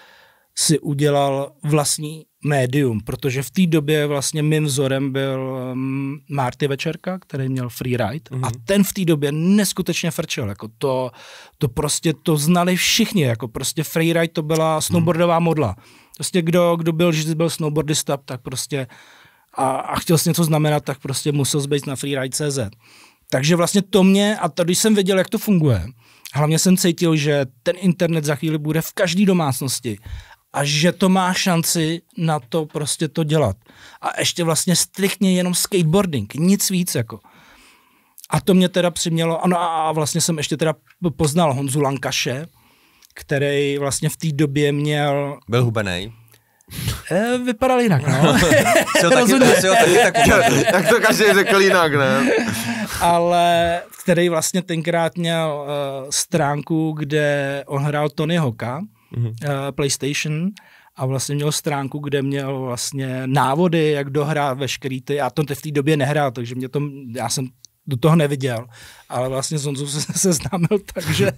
si udělal vlastní médium, protože v té době vlastně mým vzorem byl um, Marty Večerka, který měl Freeride mm-hmm. a ten v té době neskutečně frčel, jako to, to prostě to znali všichni, jako prostě Freeride to byla snowboardová modla. Prostě kdo, kdo byl, že byl snowboardista, tak prostě a, a chtěl si něco znamenat, tak prostě musel být na freeride tečka cé zet. Takže vlastně to mě, a to, když jsem věděl, jak to funguje, hlavně jsem cítil, že ten internet za chvíli bude v každé domácnosti a že to má šanci na to prostě to dělat. A ještě vlastně striktně jenom skateboarding, nic víc jako. A to mě teda přimělo, ano a vlastně jsem ještě teda poznal Honzu Lankaše, který vlastně v té době měl... Byl hubenej. E, vypadal jinak, no. si ho taky, si ho taky tak tak to každý řekl jinak, ne? Ale který vlastně tenkrát měl uh, stránku, kde on hrál Tony Hawka, mm-hmm. uh, PlayStation, a vlastně měl stránku, kde měl vlastně návody, jak dohrát veškerý ty, já to v té době nehrál, takže mě to, já jsem do toho neviděl, ale vlastně s Honzou se seznámil tak, že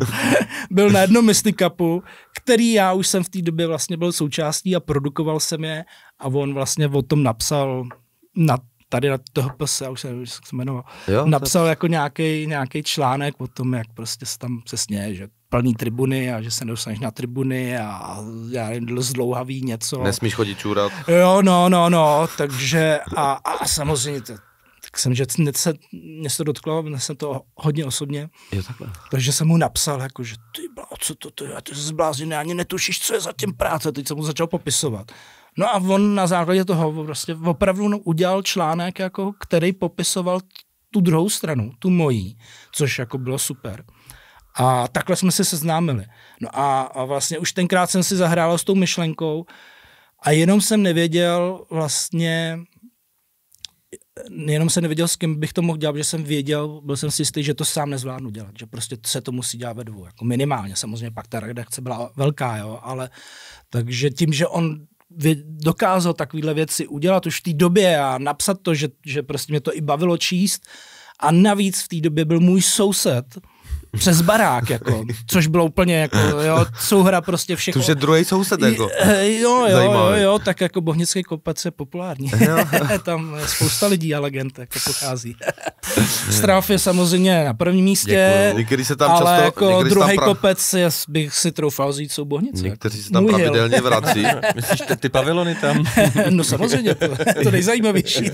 byl na jednom Mystic Cupu, který já už jsem v té době vlastně byl součástí a produkoval jsem je a on vlastně o tom napsal na, tady na toho P S, já už jsem, jak se jmenoval, jo, napsal to... jako nějaký nějaký článek o tom, jak prostě se tam přesně, že plný tribuny a že se nedostaneš na tribuny a já nevím, zdlouhavý něco. Nesmíš chodit čůrat. Jo, no, no, no, takže a, a samozřejmě to, tak jsem, že se, mě se to dotklo, mě se to hodně osobně. Jo, takhle. Takže jsem mu napsal, jako, že ty bláho, co to, to je, ty jsi zblázen, ani netušíš, co je za tím práce, teď jsem mu začal popisovat. No a on na základě toho prostě opravdu udělal článek, jako, který popisoval tu druhou stranu, tu mojí, což jako bylo super. A takhle jsme se seznámili. No a, a vlastně už tenkrát jsem si zahrál s tou myšlenkou a jenom jsem nevěděl vlastně, jenom jsem nevěděl, s kým bych to mohl dělat, že jsem věděl, byl jsem si jistý, že to sám nezvládnu dělat, že prostě se to musí dělat ve dvou, jako minimálně, samozřejmě pak ta redakce byla velká, jo, ale takže tím, že on dokázal takovýhle věci udělat už v té době a napsat to, že, že prostě mě to i bavilo číst a navíc v té době byl můj soused, přes barák, jako, což bylo úplně jako, jo, souhra prostě všech. To už je druhý soused, jako. Jo, jo, jo, jo, tak jako Bohnický kopec je populární. Tam spousta lidí a legend jako pochází. Strav je samozřejmě na prvním místě, někdy se tam ale často, jako druhý pra... kopec je, bych si troufal vzít, jsou Bohnice. Někteří jako. se tam Můj pravidelně hil. vrací. Myslíš ty, ty pavilony tam? No samozřejmě, to, to nejzajímavější.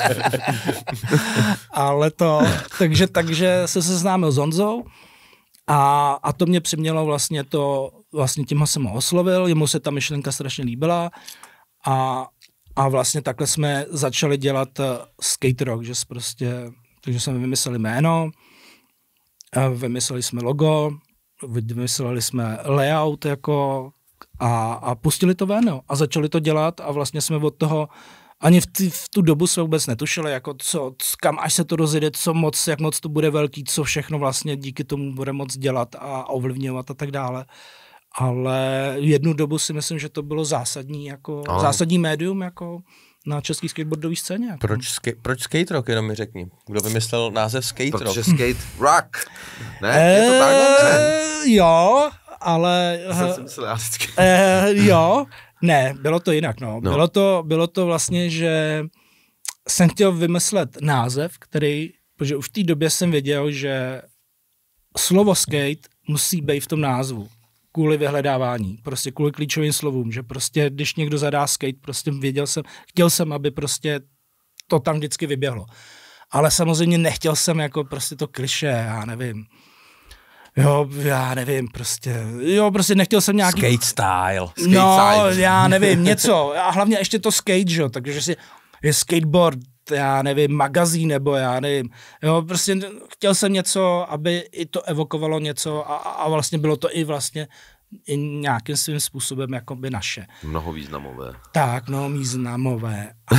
Ale to, takže, takže se seznámil s Honzou. A, a to mě přimělo vlastně to, vlastně tím ho jsem ho oslovil, jemu se ta myšlenka strašně líbila a, a vlastně takhle jsme začali dělat skate rock, že prostě, takže jsme vymysleli jméno, vymysleli jsme logo, vymysleli jsme layout jako a, a pustili to ven, jo, a začali to dělat a vlastně jsme od toho ani v, tý, v tu dobu jsme vůbec netušili, jako co, kam až se to rozjede, co moc, jak moc to bude velký, co všechno vlastně díky tomu bude moc dělat a ovlivňovat a tak dále. Ale jednu dobu si myslím, že to bylo zásadní, jako Aha. zásadní médium jako na český skateboardové scéně. Jako. Proč, ske- proč skate rock, jenom mi řekni. Kdo vymyslel název skate rock? Protože skate rock. Ne, je to tak? Ne? Jo, ale... Jsem si myslel, já vždycky. E, jo, ne, bylo to jinak, no. no. Bylo to, bylo to vlastně, že jsem chtěl vymyslet název, který, protože už v té době jsem věděl, že slovo skate musí být v tom názvu. Kvůli vyhledávání, prostě kvůli klíčovým slovům, že prostě, když někdo zadá skate, prostě věděl jsem, chtěl jsem, aby prostě to tam vždycky vyběhlo. Ale samozřejmě nechtěl jsem jako prostě to klišé, já nevím. Jo, já nevím, prostě, jo, prostě nechtěl jsem nějaký... Skate style. Skate no, side. já nevím, něco. A hlavně ještě to skate, jo, takže si je skateboard, já nevím, magazín, nebo já nevím. Jo, prostě chtěl jsem něco, aby i to evokovalo něco a, a vlastně bylo to i vlastně i nějakým svým způsobem jakoby naše. Mnoho významové. Tak, no, významové. A,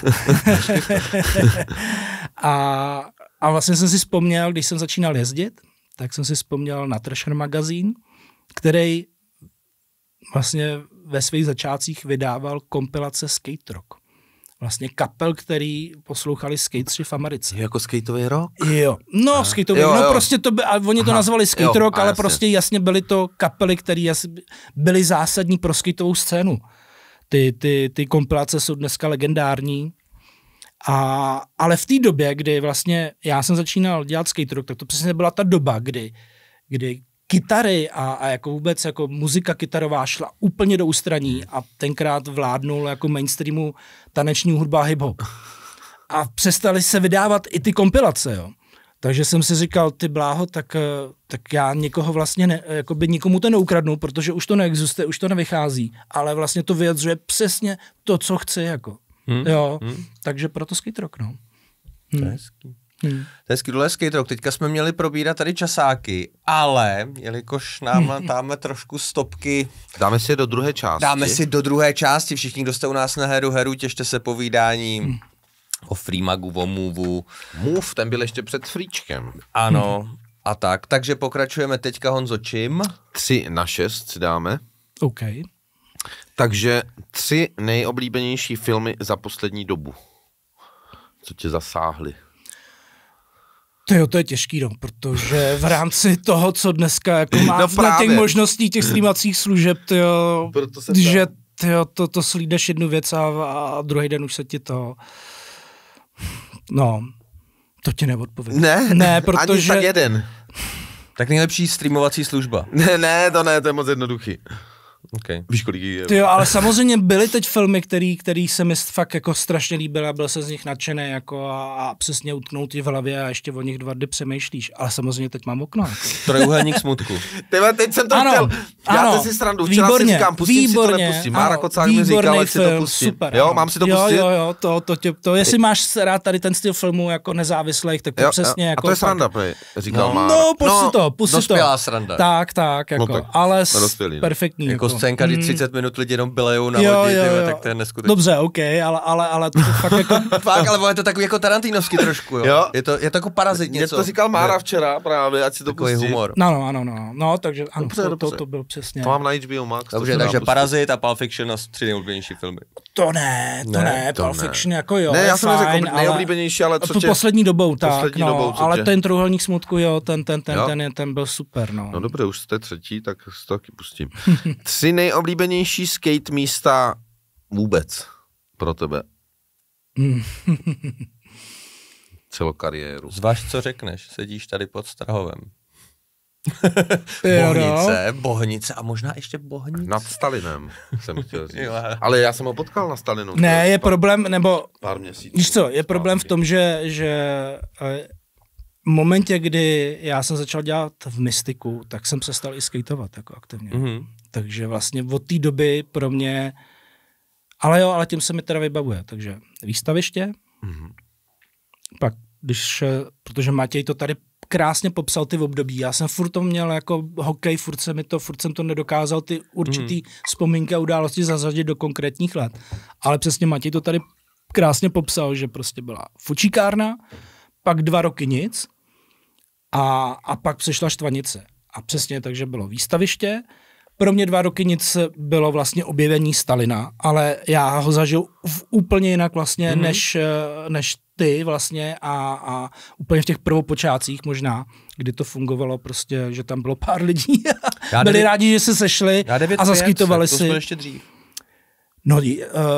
a, a vlastně jsem si vzpomněl, když jsem začínal jezdit, tak jsem si vzpomněl na Thrasher magazín, který vlastně ve svých začátcích vydával kompilace skate rock. Vlastně kapel, který poslouchali skatři v Americe. Je jako skateový rock? Jo, no Aha. skateový, jo, no jo. prostě to by, a oni to Aha. nazvali skate jo, rock, ale jasně. prostě jasně byly to kapely, které byly zásadní pro skateovou scénu. Ty, ty, ty kompilace jsou dneska legendární. A, ale v té době, kdy vlastně já jsem začínal dělat skate rock, tak to přesně byla ta doba, kdy, kdy kytary a, a jako vůbec jako muzika kytarová šla úplně do ústraní a tenkrát vládnul jako mainstreamu taneční hudba hip-hop. A přestali se vydávat i ty kompilace, jo. Takže jsem si říkal, ty bláho, tak, tak já někoho vlastně, ne, jakoby nikomu to neukradnu, protože už to neexistuje, už to nevychází, ale vlastně to vyjadřuje přesně to, co chci, jako. Hmm. Jo, hmm. Takže proto skate rock, no. Hmm. Hmm. To je hezký. Hmm. To je skvělé skate rock. Teďka jsme měli probírat tady časáky, ale jelikož nám dáme trošku stopky... Dáme si je do druhé části. Dáme si do druhé části. Všichni, kdo jste u nás na Heru Heru, těšte se povídání hmm. o Freemagu, o Move. Move, ten byl ještě před Freečkem. Ano, hmm. a tak. Takže pokračujeme teďka, Honzo, čím? Tři na šest si dáme. OK. Takže tři nejoblíbenější filmy za poslední dobu. Co tě zasáhly? To jo, to je těžký, no, protože v rámci toho, co dneska jako má no na těch možností těch streamacích služeb, tyjo, že tyjo, to, to slídeš jednu věc a, a druhý den už se ti to... No, to ti neodpovím. Ne, ne, protože... ani tak jeden. Tak nejlepší streamovací služba. Ne, ne, to ne, to je moc jednoduchý. Okay. Víš, kolik je? Ty jo, ale samozřejmě byly teď filmy, který, který se mi fakt jako strašně líbily a byl se z nich nadšený jako a, a přesně utknout ti v hlavě a ještě o nich dva dny přemýšlíš. Ale samozřejmě teď mám okno. Jako. Trojuhelník smutku. Tyhle, teď jsem to ano, chtěl. Já ano, si srandu. Včera si říkám, pustím výborně, si to, nepustím. Mára ano, Kocák mi říkal, ať si to pustím. Super, jo, ano. mám si to jo, pustit? Jo, jo, to, to, to, to, jestli máš rád tady ten styl filmu jako nezávislých, tak to jo, přesně a jako... A to je sranda, fakt, říkal no, Mára. No, pust no, si to, pust si to. Dospělá sranda. Tak, tak, jako, no, tak, ale dospělý, perfektní. Jako, jako scénka, kdy třicet minut lidi jenom bylejou na jo, lodi, jo, jo. tak to je neskutečné. Dobře, OK, ale, ale, ale to fakt jako... Fakt, ale je to takový jako Tarantinovský trošku, jo. jo. Je, to, je to jako Parazit něco. Mě to říkal Mára včera právě, ať si to takový pustí. humor. No, no, ano, no, no, takže ano, dobře, to, dobře. to, to byl přesně. To mám na H B O Max. Dobře, takže Parazit a Pulp Fiction a tři nejoblíbenější filmy. To ne, to ne, ne to Pulp ne. Fiction jako jo, Ne, já jsem fajn, neřekl nejoblíbenější, ale co tu tě... poslední dobou, tak, poslední no, dobou, co ale tě... ten Trojúhelník smutku, jo, ten, ten, ten, jo? ten, ten, ten byl super, no. No dobře, už jste třetí, tak si to taky pustím. Tři nejoblíbenější skate místa vůbec pro tebe. Celou kariéru. Zvaž, co řekneš, sedíš tady pod Strahovem. Jo, Bohnice, Bohnice a možná ještě Bohnice. Nad Stalinem jsem chtěl říct. Jo. Ale já jsem ho potkal na Stalinu. Ne, je problém, nebo Pár měsíců. víš co, je problém v tom, že, že v momentě, kdy já jsem začal dělat v Mystiku, tak jsem se stal i skateovat jako aktivně. Mm-hmm. Takže vlastně od té doby pro mě, ale jo, ale tím se mi teda vybavuje, takže výstaviště, Mm-hmm. pak když, protože Matěj to tady krásně popsal ty období, já jsem furt to měl jako hokej, furt jsem, mi to, furt jsem to nedokázal ty určitý mm. vzpomínky a události zařadit do konkrétních let, ale přesně Matěj to tady krásně popsal, že prostě byla fučíkárna, pak dva roky nic a, a pak přešla Štvanice. A přesně takže bylo výstaviště. Pro mě dva roky nic bylo vlastně objevení Stalina, ale já ho zažil v úplně jinak vlastně, mm-hmm. než, než ty vlastně a, a úplně v těch prvopočátcích možná, kdy to fungovalo prostě, že tam bylo pár lidí a byli rádi, že se sešli a zaskýtovali si. To ještě dřív. No, uh,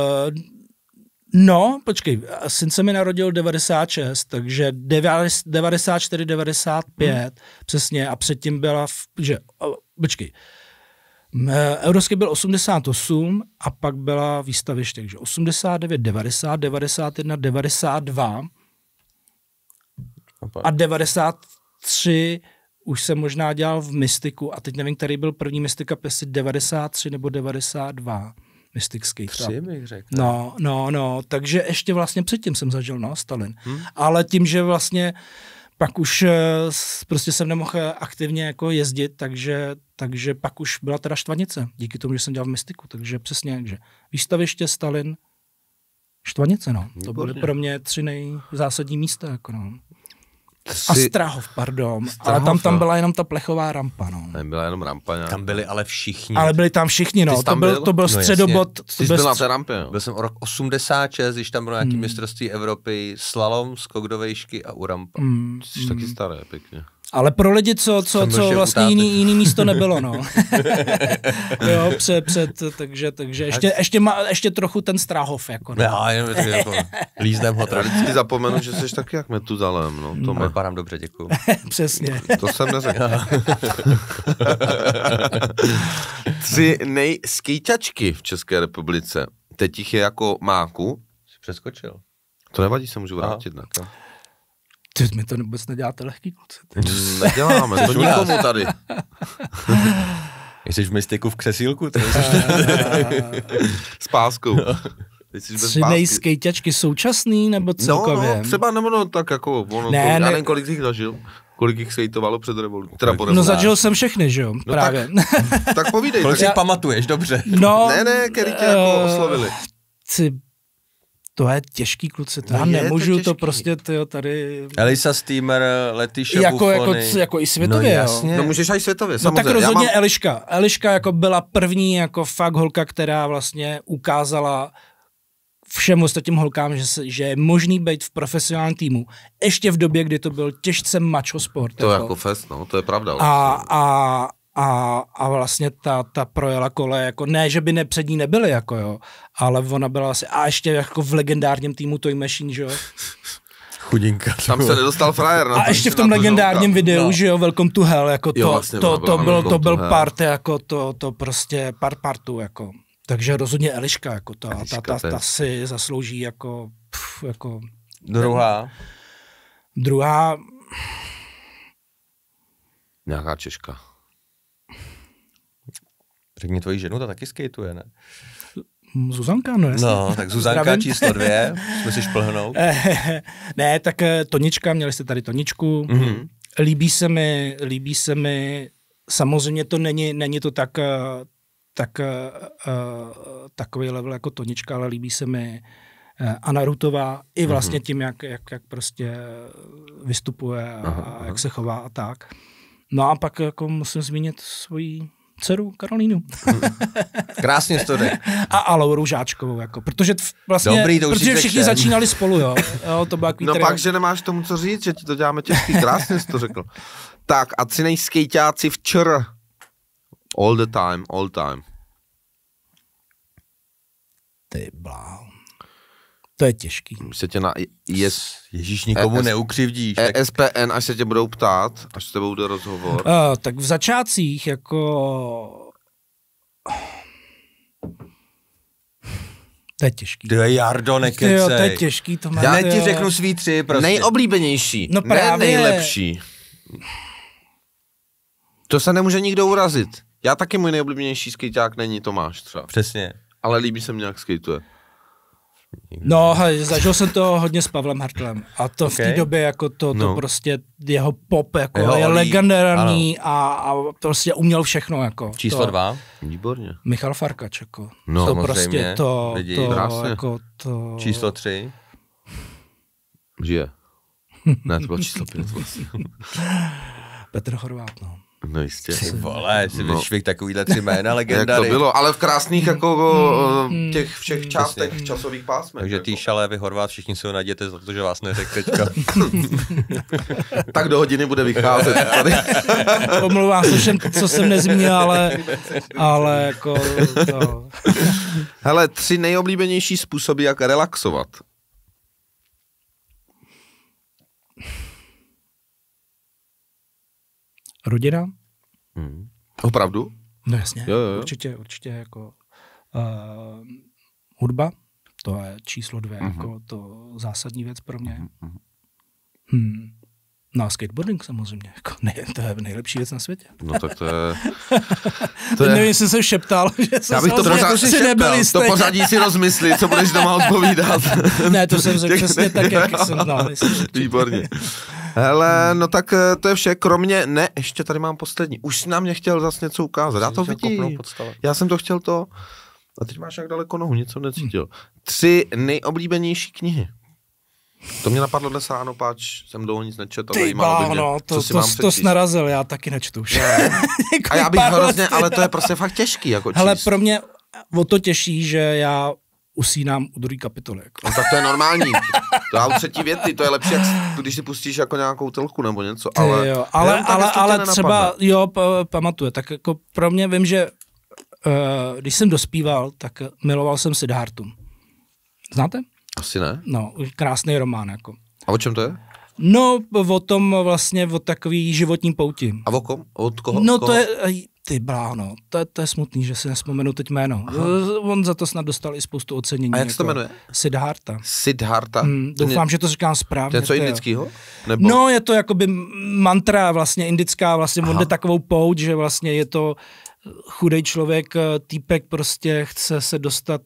no, počkej, syn se mi narodil devadesát šest, takže devadesát čtyři devadesát pět, hmm. přesně, a předtím byla, v, že, uh, počkej, Euroskate byl osmdesát osm a pak byla výstaviště, takže osmdesát devět, devadesát, devadesát jedna, devadesát dva a devadesát tři už jsem možná dělal v Mystiku a teď nevím, který byl první Mystic Cup, jestli devadesát tři nebo devadesát dva Mystic Skate Cup. Tři bych řekl. No, no, no, takže ještě vlastně předtím jsem zažil, no, Stalin. Hmm. Ale tím, že vlastně pak už prostě jsem nemohl aktivně jako jezdit, takže, takže pak už byla teda Štvanice, díky tomu, že jsem dělal v Mystiku, takže přesně, že výstaviště, Stalin, Štvanice, no. To byly pro mě tři nejzásadní místa, jako no. Tři... A Strahov, pardon, Strahov, ale tam, tam byla jenom ta plechová rampa, no. Tam byla jenom rampa nějaká. Tam byli ale všichni. Ale byli tam všichni, no. To byl, to byl no středobod. Ty jsi byl na té rampě, jo. Byl jsem o rok osmdesát šest, když tam bylo nějaký hmm. mistrovství Evropy, slalom, skok do vejšky a u rampa. Hmm. Ty jsi taky staré, pěkně. Ale pro lidi, co, co, co vlastně jiný, jiný místo nebylo, no. Jo, před, před, takže, takže ještě, ještě, má, ještě trochu ten Strahov, jako. No. Já, jenom to jako líznem ho trochu. Vždycky zapomenu, že jsi taky jak Metuzalem, no. To no, vypadám dobře, děkuju. Přesně. To jsem neřekl. Tři nejskejťačky v České republice. Teď jich je jako máku. Jsi přeskočil. To nevadí, se můžu vrátit. Ne? Ty mi to vůbec neděláte lehký, kluci. Neděláme, to nikomu tady. Jsi v Mystiku v křesílku? S páskou. Tři nejskejťačky současný, nebo celkově? No, no třeba nebo no, tak jako, ono, ne, to, já ne. nevím, kolik jich zažil. Kolik jich skejtovalo před revolucí. No zažil jsem všechny, že jo, no, právě. Tak, tak povídej. Kolik si já... pamatuješ, dobře. No, ne, ne, který tě jako uh, oslovili. Ci... To je těžký, kluci, to no já nemůžu to, to prostě tyjo, tady... Elisa Steamer, Letiša jako, Buffony. Jako, jako i světově, no, jasně. jo. No můžeš aj světově, no, samozřejmě. tak rozhodně mám... Eliška. Eliška jako byla první jako fakt holka, která vlastně ukázala všem ostatním holkám, že, se, že je možný být v profesionálním týmu. Ještě v době, kdy to byl těžce macho sport. To je jako, jako fest, no, to je pravda. A, a, a, a vlastně ta, ta projela kole, jako ne, že by ne, před ní nebyly, jako jo, ale ona byla asi, a ještě jako v legendárním týmu Toy Machine, že jo. Chudinka. Tam se nedostal frajer. A ještě v tom legendárním videu, no. že jo, Welcome to Hell, jako to, jo, vlastně to, to, byl, to byl part, jako to, to prostě part partu, jako. Takže rozhodně Eliška, jako ta, Eliška, ta, ta, ta si zaslouží jako, pff, jako... Druhá? Druhá... Nějaká Češka. Řekni tvoji ženu, ta taky skateuje, ne? Zuzanka, no jasně. No, tak Zuzanka Zdravím. Číslo dvě, jsme si šplhnout. Ne, tak Tonička, měli jste tady Toničku. Mm-hmm. Líbí se mi, líbí se mi, samozřejmě to není, není to tak, tak uh, takový level jako Tonička, ale líbí se mi uh, Anna Rutová i vlastně mm-hmm. tím, jak, jak, jak prostě vystupuje a, aha, a jak se chová a tak. No a pak jako musím zmínit svoji dceru Karolínu. Krásně to jde. A, a Lauru Žáčkovou, jako, protože vlastně, Dobrý, to protože všichni začínali spolu, jo. jo to byla no pak, že nemáš tomu co říct, že ti to děláme těžký, krásně jsi to řekl. Tak a tři nejskejťáci včera. All the time, all time. Ty bláho. To je těžký. Se tě na yes, Ježíš nikomu e- neukřivdíš. E- S P N, až se tě budou ptát, až s tebou bude rozhovor. Uh, tak v začátcích jako... To je těžký. Ty Jardo, nekecej. Jo, to je těžký. To má, Já ti řeknu svý tři prostě. Nejoblíbenější, no právě. Ne nejlepší. To se nemůže nikdo urazit. Já taky můj nejoblíbenější skejťák není Tomáš třeba. Přesně. Ale líbí se mě, jak skejtuje. No, hej, zažil jsem to hodně s Pavlem Hartlem a to okay. v té době jako to, to no. prostě jeho pop jako jeho je legendární a, a prostě uměl všechno jako. Číslo to, dva? Výborně. Michal Farkač jako. No, to prostě to, lidi, to jako to... Číslo tři? Žije. Ne, to bylo číslo pět vlastně. Petr Horvát, no. No jistě. Ty vole, jsi no. vyšvih takovýhle tři jména legendary. Jak to bylo, ale v krásných jako mm, těch všech částech mm. časových pásmech. Takže jako. ty šalévy Horvát, všichni se ho najděte za to, že vás neřek teďka. Tak do hodiny bude vycházet. Omlouvám se všem, co jsem nezmínil, ale, ale jako to... Hele, tři nejoblíbenější způsoby, jak relaxovat. Rodina? Hmm. Opravdu? No jasně, jo, jo. určitě, určitě jako uh, hudba, to je číslo dvě, uh-huh. jako to zásadní věc pro mě. Uh-huh. Hmm. No a skateboarding samozřejmě, jako ne, to je nejlepší věc na světě. No tak to je... To je... Nevím, jestli jsem šeptal, že jsem Já bych to pořád si šeptal, to pořadí si rozmysli, co budeš doma odpovídat. Ne, to jsem řekl přesně tak, jak jsem znal. Výborně. Hele, no tak to je vše, kromě, ne, ještě tady mám poslední. Už jsi na mě chtěl zase něco ukázat, já to vidím. Já jsem to chtěl to, a teď máš jak daleko nohu, něco necítil. Tři nejoblíbenější knihy. To mě napadlo dnes ráno, páč, jsem dlouho nic nečetl. Ty bá, no, to, to, to jsi narazil, já taky nečtu už. A já bych hrozně, ale to je prostě fakt těžký, jako číst. Hele, pro mě o to těžší, že já usínám u druhé kapitoly. Jako. No tak to je normální. To já u třetí věty, to je lepší, jak, když si pustíš jako nějakou telku nebo něco. Ale, jo, ale, jenom, ale, ale třeba, jo, p- pamatuje, tak jako pro mě vím, že uh, když jsem dospíval, tak miloval jsem Siddhartu. Znáte? Asi ne. No, krásný román, jako. A o čem to je? No, o tom vlastně, o takový životní pouti. A o kom? Od koho? No koho? to je, ty bláho, to, je, to je smutný, že si nespomenu teď jméno. Aha. On za to snad dostal i spoustu ocenění. A jak jako se to jmenuje? Siddharta. Siddharta? Hmm, doufám, je, že to říkám správně. To je co indickýho? Nebo? No, je to jakoby mantra vlastně indická, vlastně on jde takovou pouť, že vlastně je to chudej člověk, týpek prostě chce se dostat...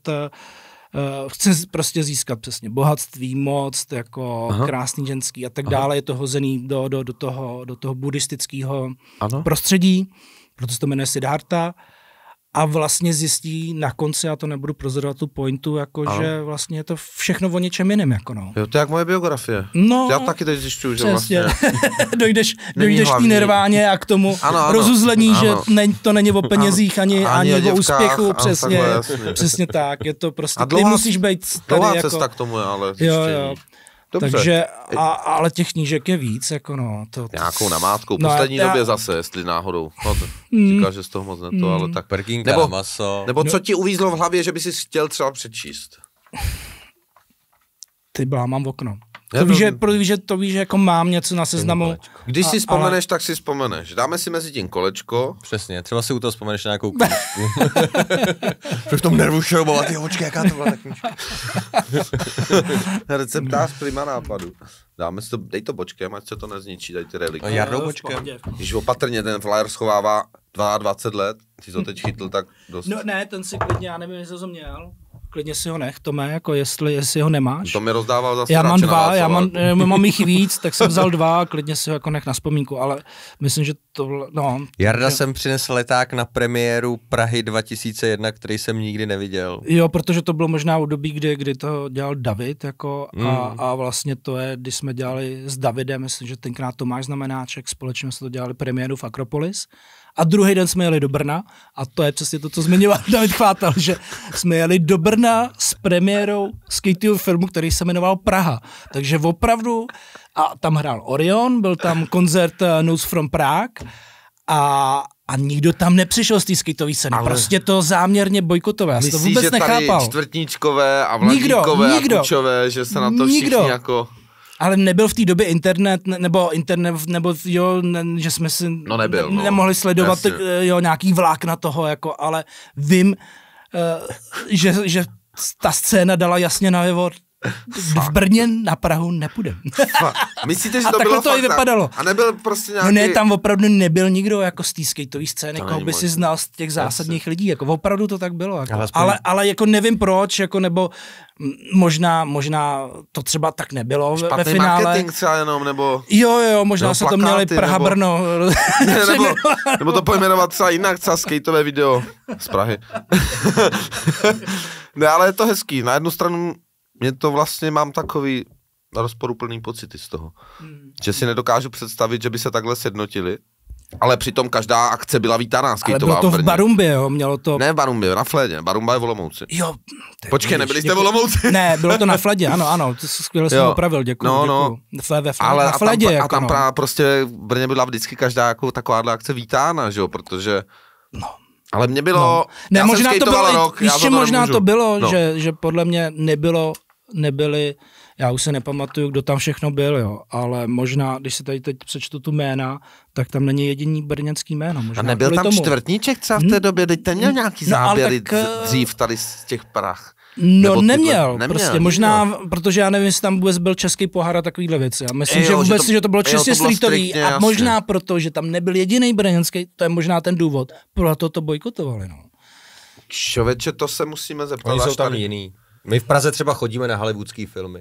Uh, chce prostě získat přesně bohatství, moc, jako aha. krásný ženský a tak aha. dále. Je to hozený do, do, do toho, do toho buddhistického prostředí, proto se to jmenuje Siddharta. A vlastně zjistí na konci, já to nebudu prozorovat tu pointu, jako že vlastně je to všechno o něčem jiném. Jako no. Jo, to je jak moje biografie. No, já taky teď zjišťuju, že vlastně... dojdeš dojdeš k té nirváně a k tomu ano, ano, rozuzlení, ano. že ne, to není o penězích, ani, ani, ani o úspěchu, přesně, takhle, přesně tak. Je to prostě, a dlouhá, ty musíš být tady dlouhá jako... cesta k tomu je, ale jo, jo. Dobře. Takže, a, ale těch knížek je víc, jako no. To, to... Nějakou namátkou, no, poslední já... době zase, jestli náhodou. No to mm. říkáš, že z toho moc ne to, mm. ale tak. Perkínka, nebo, maso. Nebo co ti uvízlo v hlavě, že by si chtěl třeba přečíst? Ty byla, mám v okno. To víš, že, víš, že to víš, že jako mám něco na seznamu. Když si vzpomeneš, ale... tak si vzpomeneš. Dáme si mezi tím kolečko. Přesně, třeba si u toho vzpomeneš na nějakou knížku. v tom nervu šroubovat, ty očky, jaká to byla ta knížka. Receptář prima nápadu. Dáme si to, dej to bočkem, ať se to nezničí, dej ty reliky. A Jardou bočkem. Když opatrně, ten flyer schovává dvacet dva let, ty to teď chytl, tak dost. No ne, ten si klidně, já nevím, jestli to měl. Klidně si ho nech, Tome, jako jestli, jestli ho nemáš. To mi rozdával zase. Já mám dva, já mám, já mám jich víc, tak jsem vzal dva, klidně si ho jako nech na vzpomínku, ale myslím, že to, no. Jarda jsem přinesl leták na premiéru Prahy dva tisíce jedna, který jsem nikdy neviděl. Jo, protože to bylo možná období, kdy, kdy to dělal David, jako mm. a, a vlastně to je, když jsme dělali s Davidem, myslím, že tenkrát Tomáš Znamenáček, společně jsme to dělali premiéru v Akropolis. A druhý den jsme jeli do Brna a to je přesně to, co zmiňoval David Chvátal, že jsme jeli do Brna s premiérou skateového filmu, který se jmenoval Praha. Takže opravdu, a tam hrál Orion, byl tam koncert News from Prague a, a nikdo tam nepřišel z té skateové scény. Ale prostě to záměrně bojkotové. Já to vůbec že nechápal. Tady čtvrtníčkové a Vladíkové nikdo, nikdo, a Kučové, že se na to všichni nikdo. Jako... Ale nebyl v té době internet, nebo internet, nebo jo, ne, že jsme si no nebyl, no. nemohli sledovat tak, jo, nějaký vlákna toho, jako, ale vím, uh, že, že ta scéna dala jasně najevo, v Brně na Prahu nepůjdem. Myslíte, že a to bylo to i vypadalo. A nebyl prostě nějaký... No ne, tam opravdu nebyl nikdo jako z té skateové scény, koho by si znal z těch zásadních lidí, jako opravdu to tak bylo. Jako. Ale, ale, ale jako nevím proč, jako nebo možná, možná to třeba tak nebylo špatný ve finále. Marketing třeba jenom, nebo... Jo, jo, možná nebo se plakáty, to měli Praha, nebo, Brno. Ne, nebo, nebo to pojmenovat třeba jinak, třeba skateové video z Prahy. Ne, ale je to hezký. Na jednu stranu mě to vlastně mám takový rozporuplný pocity z toho. Hmm. Že si nedokážu představit, že by se takhle sjednotili. Ale přitom každá akce byla vítaná skateová. Ale bylo to v, v Barumbě, jo, mělo to... Ne v Barumbě, na Flédě. Barumba je v Olomouci. Jo. Počkej, nebyli jste v Olomouci? Ne, bylo to na Flédě, ano, ano, to skvěle jsem opravil, děkuju, no, no. děkuju. Ve, ve ale na Flédě, a tam, jako, a tam no. právě prostě v Brně byla vždycky každá jako takováhle akce vítána, že jo, protože... No. Ale mě bylo... No. Ne, já možná jsem to bylo, rok, víš, že možná nemůžu. to bylo, no. že, že podle mě nebylo, nebyli, já už se nepamatuju, kdo tam všechno byl, jo, ale možná, když si tady teď přečtu tu jména, tak tam není jediný brněnský jméno. Možná a nebyl tam tomu. Čtvrtníček třeba v té době, teď ten měl nějaký no, záběry tak, dřív tady z těch Prah. No neměl, neměl, prostě možná, no. Protože já nevím, jestli tam vůbec byl český pohár a takovýhle věci. Já myslím, Ejo, že vůbec, že to, že to bylo čistě streetový a jasně. možná proto, že tam nebyl jediný brněnský, to je možná ten důvod, proto to bojkotovali, no. Čověče, to se musíme zeptat. Oni jsou tam tady. jiný. My v Praze třeba chodíme na hollywoodský filmy.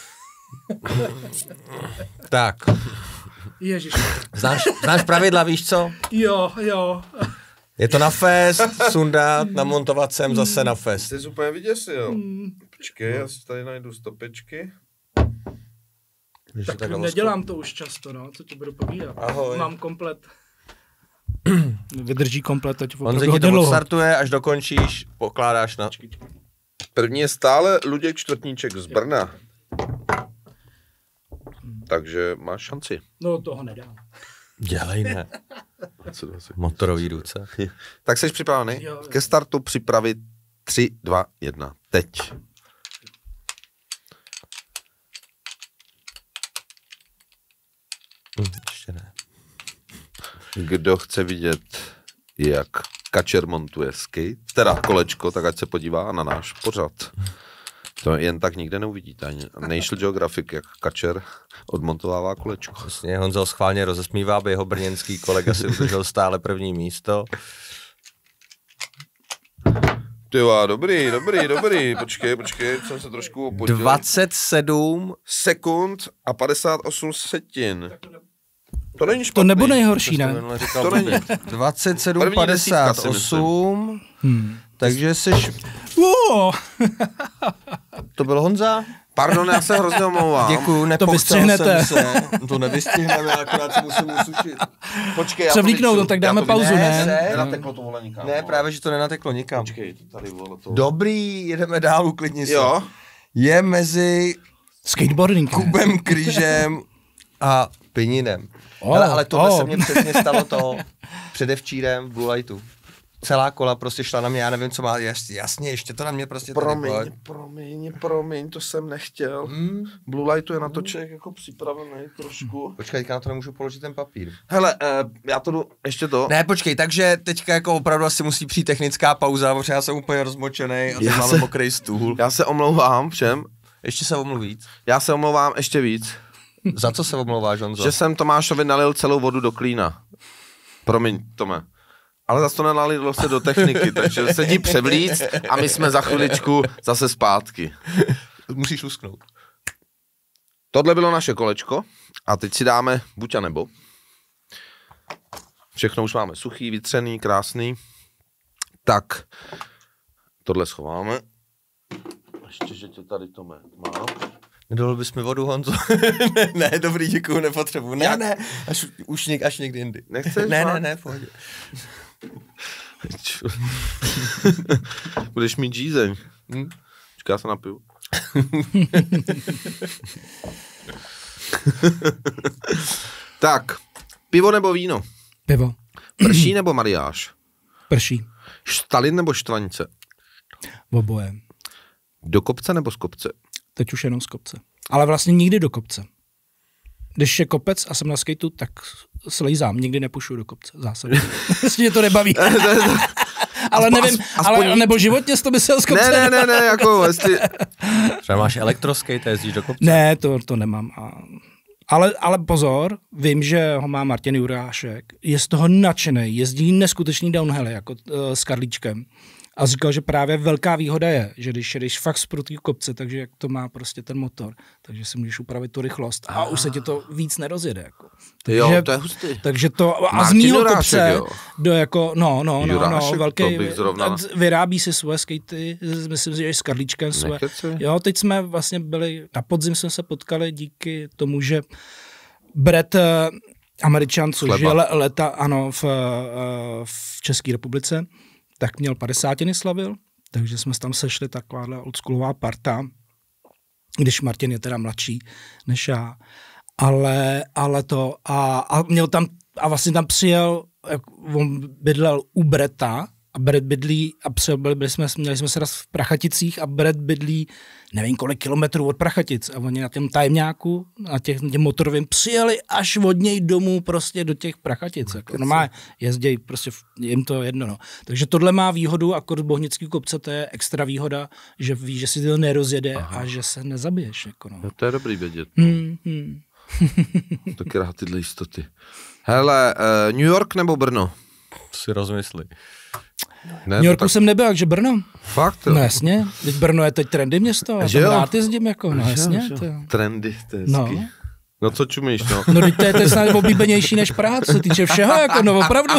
Tak. Ježiš. Znáš, znáš pravidla, víš co? Jo, jo. Je to na fest, sundat, namontovat sem zase na fest. Jsi úplně vyděsil. Počkej, já si tady najdu stopečky. Tak, tak nedělám to už často, no, co ti budu povídat. Ahoj. Mám komplet. Vydrží komplet, teď on se ti to odstartuje, až dokončíš, pokládáš na... První je stále Luděk Čtvrtníček z Brna. Takže máš šanci. No toho nedám. Dělej, ne. Motorový ruce. Tak jsi připravený? Jo, jo. Ke startu připravit tři, dva, jedna. Teď. Hm, ještě ne. Kdo chce vidět, jak Kačer montuje skate, teda kolečko, tak ať se podívá na náš pořad. To jen tak nikde neuvidíte. National Geographic, jak Kačer odmontovává kolečko. Vlastně Honza schválně rozesmívá, aby jeho brněnský kolega si udržel stále první místo. Tyva, dobrý, dobrý, dobrý. Počkej, počkej, jsem se trošku opodil. dvacet sedm sekund a padesát osm setin. To není špatný. To nebo nejhorší, ne? To není. dvacet sedm padesát osm. Hmm. Takže jsi... Uh. To byl Honza? Pardon, já se hrozně omlouvám. Děkuju, to vystřihnete. Se. To nevystihneme, akorát se musím usušit. Počkej, já Převlíknout, no, tak dáme pauzu, ne? Ne, nenateklo to vole nikam. Ne, právě, že to nenateklo nikam. Počkej, to tady vole to. Dobrý, jedeme dál, uklidni se. Jo. Je mezi skateboarding, Kubem Kryžem a Pininem. Oh, Hele, ale tohle oh. se mně přesně stalo to předevčírem v Blue Lightu. celá kola prostě šla na mě, já nevím, co má, jasně, jasně ještě to na mě prostě promiň, tady promiň, promiň, to jsem nechtěl. Hmm. Blue Lightu je na to člověk jako připravený trošku. Počkej, teďka na to nemůžu položit ten papír. Hele, uh, já to jdu, ještě to. Ne, počkej, takže teďka jako opravdu asi musí přijít technická pauza, protože já jsem úplně rozmočený a teď máme mokrý stůl. Já se omlouvám všem. Ještě se omluví. Já se omlouvám ještě víc. Za co se omlouváš, Honzo? Že jsem Tomášovi nalil celou vodu do klína. Promiň, Tome. Ale zase to nenalilo se do techniky, takže sedí převlíc a my jsme za chviličku zase zpátky. Musíš lusknout. Tohle bylo naše kolečko a teď si dáme buď a nebo. Všechno už máme suchý, vytřený, krásný. Tak, tohle schováme. Ještě, že tě tady Tome má. Nedolil bys mi vodu, Honzo? ne, ne, dobrý, děkuju, nepotřebuji. Ne, ne, až, už něk, až někdy jindy. Nechceš? Ne, ne, ne, v pohodě. Budeš mít žízeň. Hm? Počká se napiju. Tak, pivo nebo víno? Pivo. Prší nebo mariáž? Prší. Štalin nebo štvanice? Oboje. Do kopce nebo z kopce? Teď už jenom z kopce. Ale vlastně nikdy do kopce. Když je kopec a jsem na skateu, tak slejzám. Nikdy nepušu do kopce. Zásadně. Mě to nebaví. Ale nevím, aspoň... ale, nebo životně jsi to myslel z kopce. Ne, ne, ne, ne, jako jestli... Třeba máš elektroskate a jezdíš do kopce? Ne, to, to nemám. A... Ale, ale pozor, vím, že ho má Martin Jurášek. Je z toho nadšený, jezdí neskutečný downhill jako uh, s Karlíčkem. A říkal, že právě velká výhoda je, že když jedeš fakt z prudký kopce, takže jak to má prostě ten motor, takže si můžeš upravit tu rychlost a, a už se ti to víc nerozjede. Jako. Takže, jo, to je hustý. Takže to, a z mýho kopce do jako, no, no, no, no, velký, vyrábí si svoje skatey, myslím si, že s Karlíčkem svoje. Jo, teď jsme vlastně byli, na podzim jsme se potkali díky tomu, že Brett, Američan, což je leta, ano, v, v České republice, tak měl padesátiny slavil, takže jsme se tam sešli takováhle oldschoolová parta, když Martin je teda mladší než já, ale, ale to a, a měl tam, a vlastně tam přijel, on bydlel u Breta, a Brett bydlí, a přijel, byli, byli jsme, měli jsme se raz v Prachaticích a Brett bydlí nevím kolik kilometrů od Prachatic a oni na těm tajemňáku, na těch, těm motorovým přijeli až od něj domů prostě do těch Prachatic. Jako, no má, jezdějí, prostě jim to jedno. No. Takže tohle má výhodu, akor z Bohnický kopce to je extra výhoda, že víš, že si to nerozjede. Aha. A že se nezabiješ. Jako, no. No, to je dobrý vědět. Hmm, hmm. Taky rád tyhle jistoty. Hele, uh, New York nebo Brno? Si rozmysli. Ne, New Yorku tak... jsem nebyl, takže Brno. Fakt? No jasně, teď Brno je teď trendy město, já tam rád jezdím jako, no jasně. Jo, to... Trendy, to je no. hezký. No co čumíš, no? No teď to je, to je snad oblíbenější než Praha, co se týče všeho, jako no opravdu.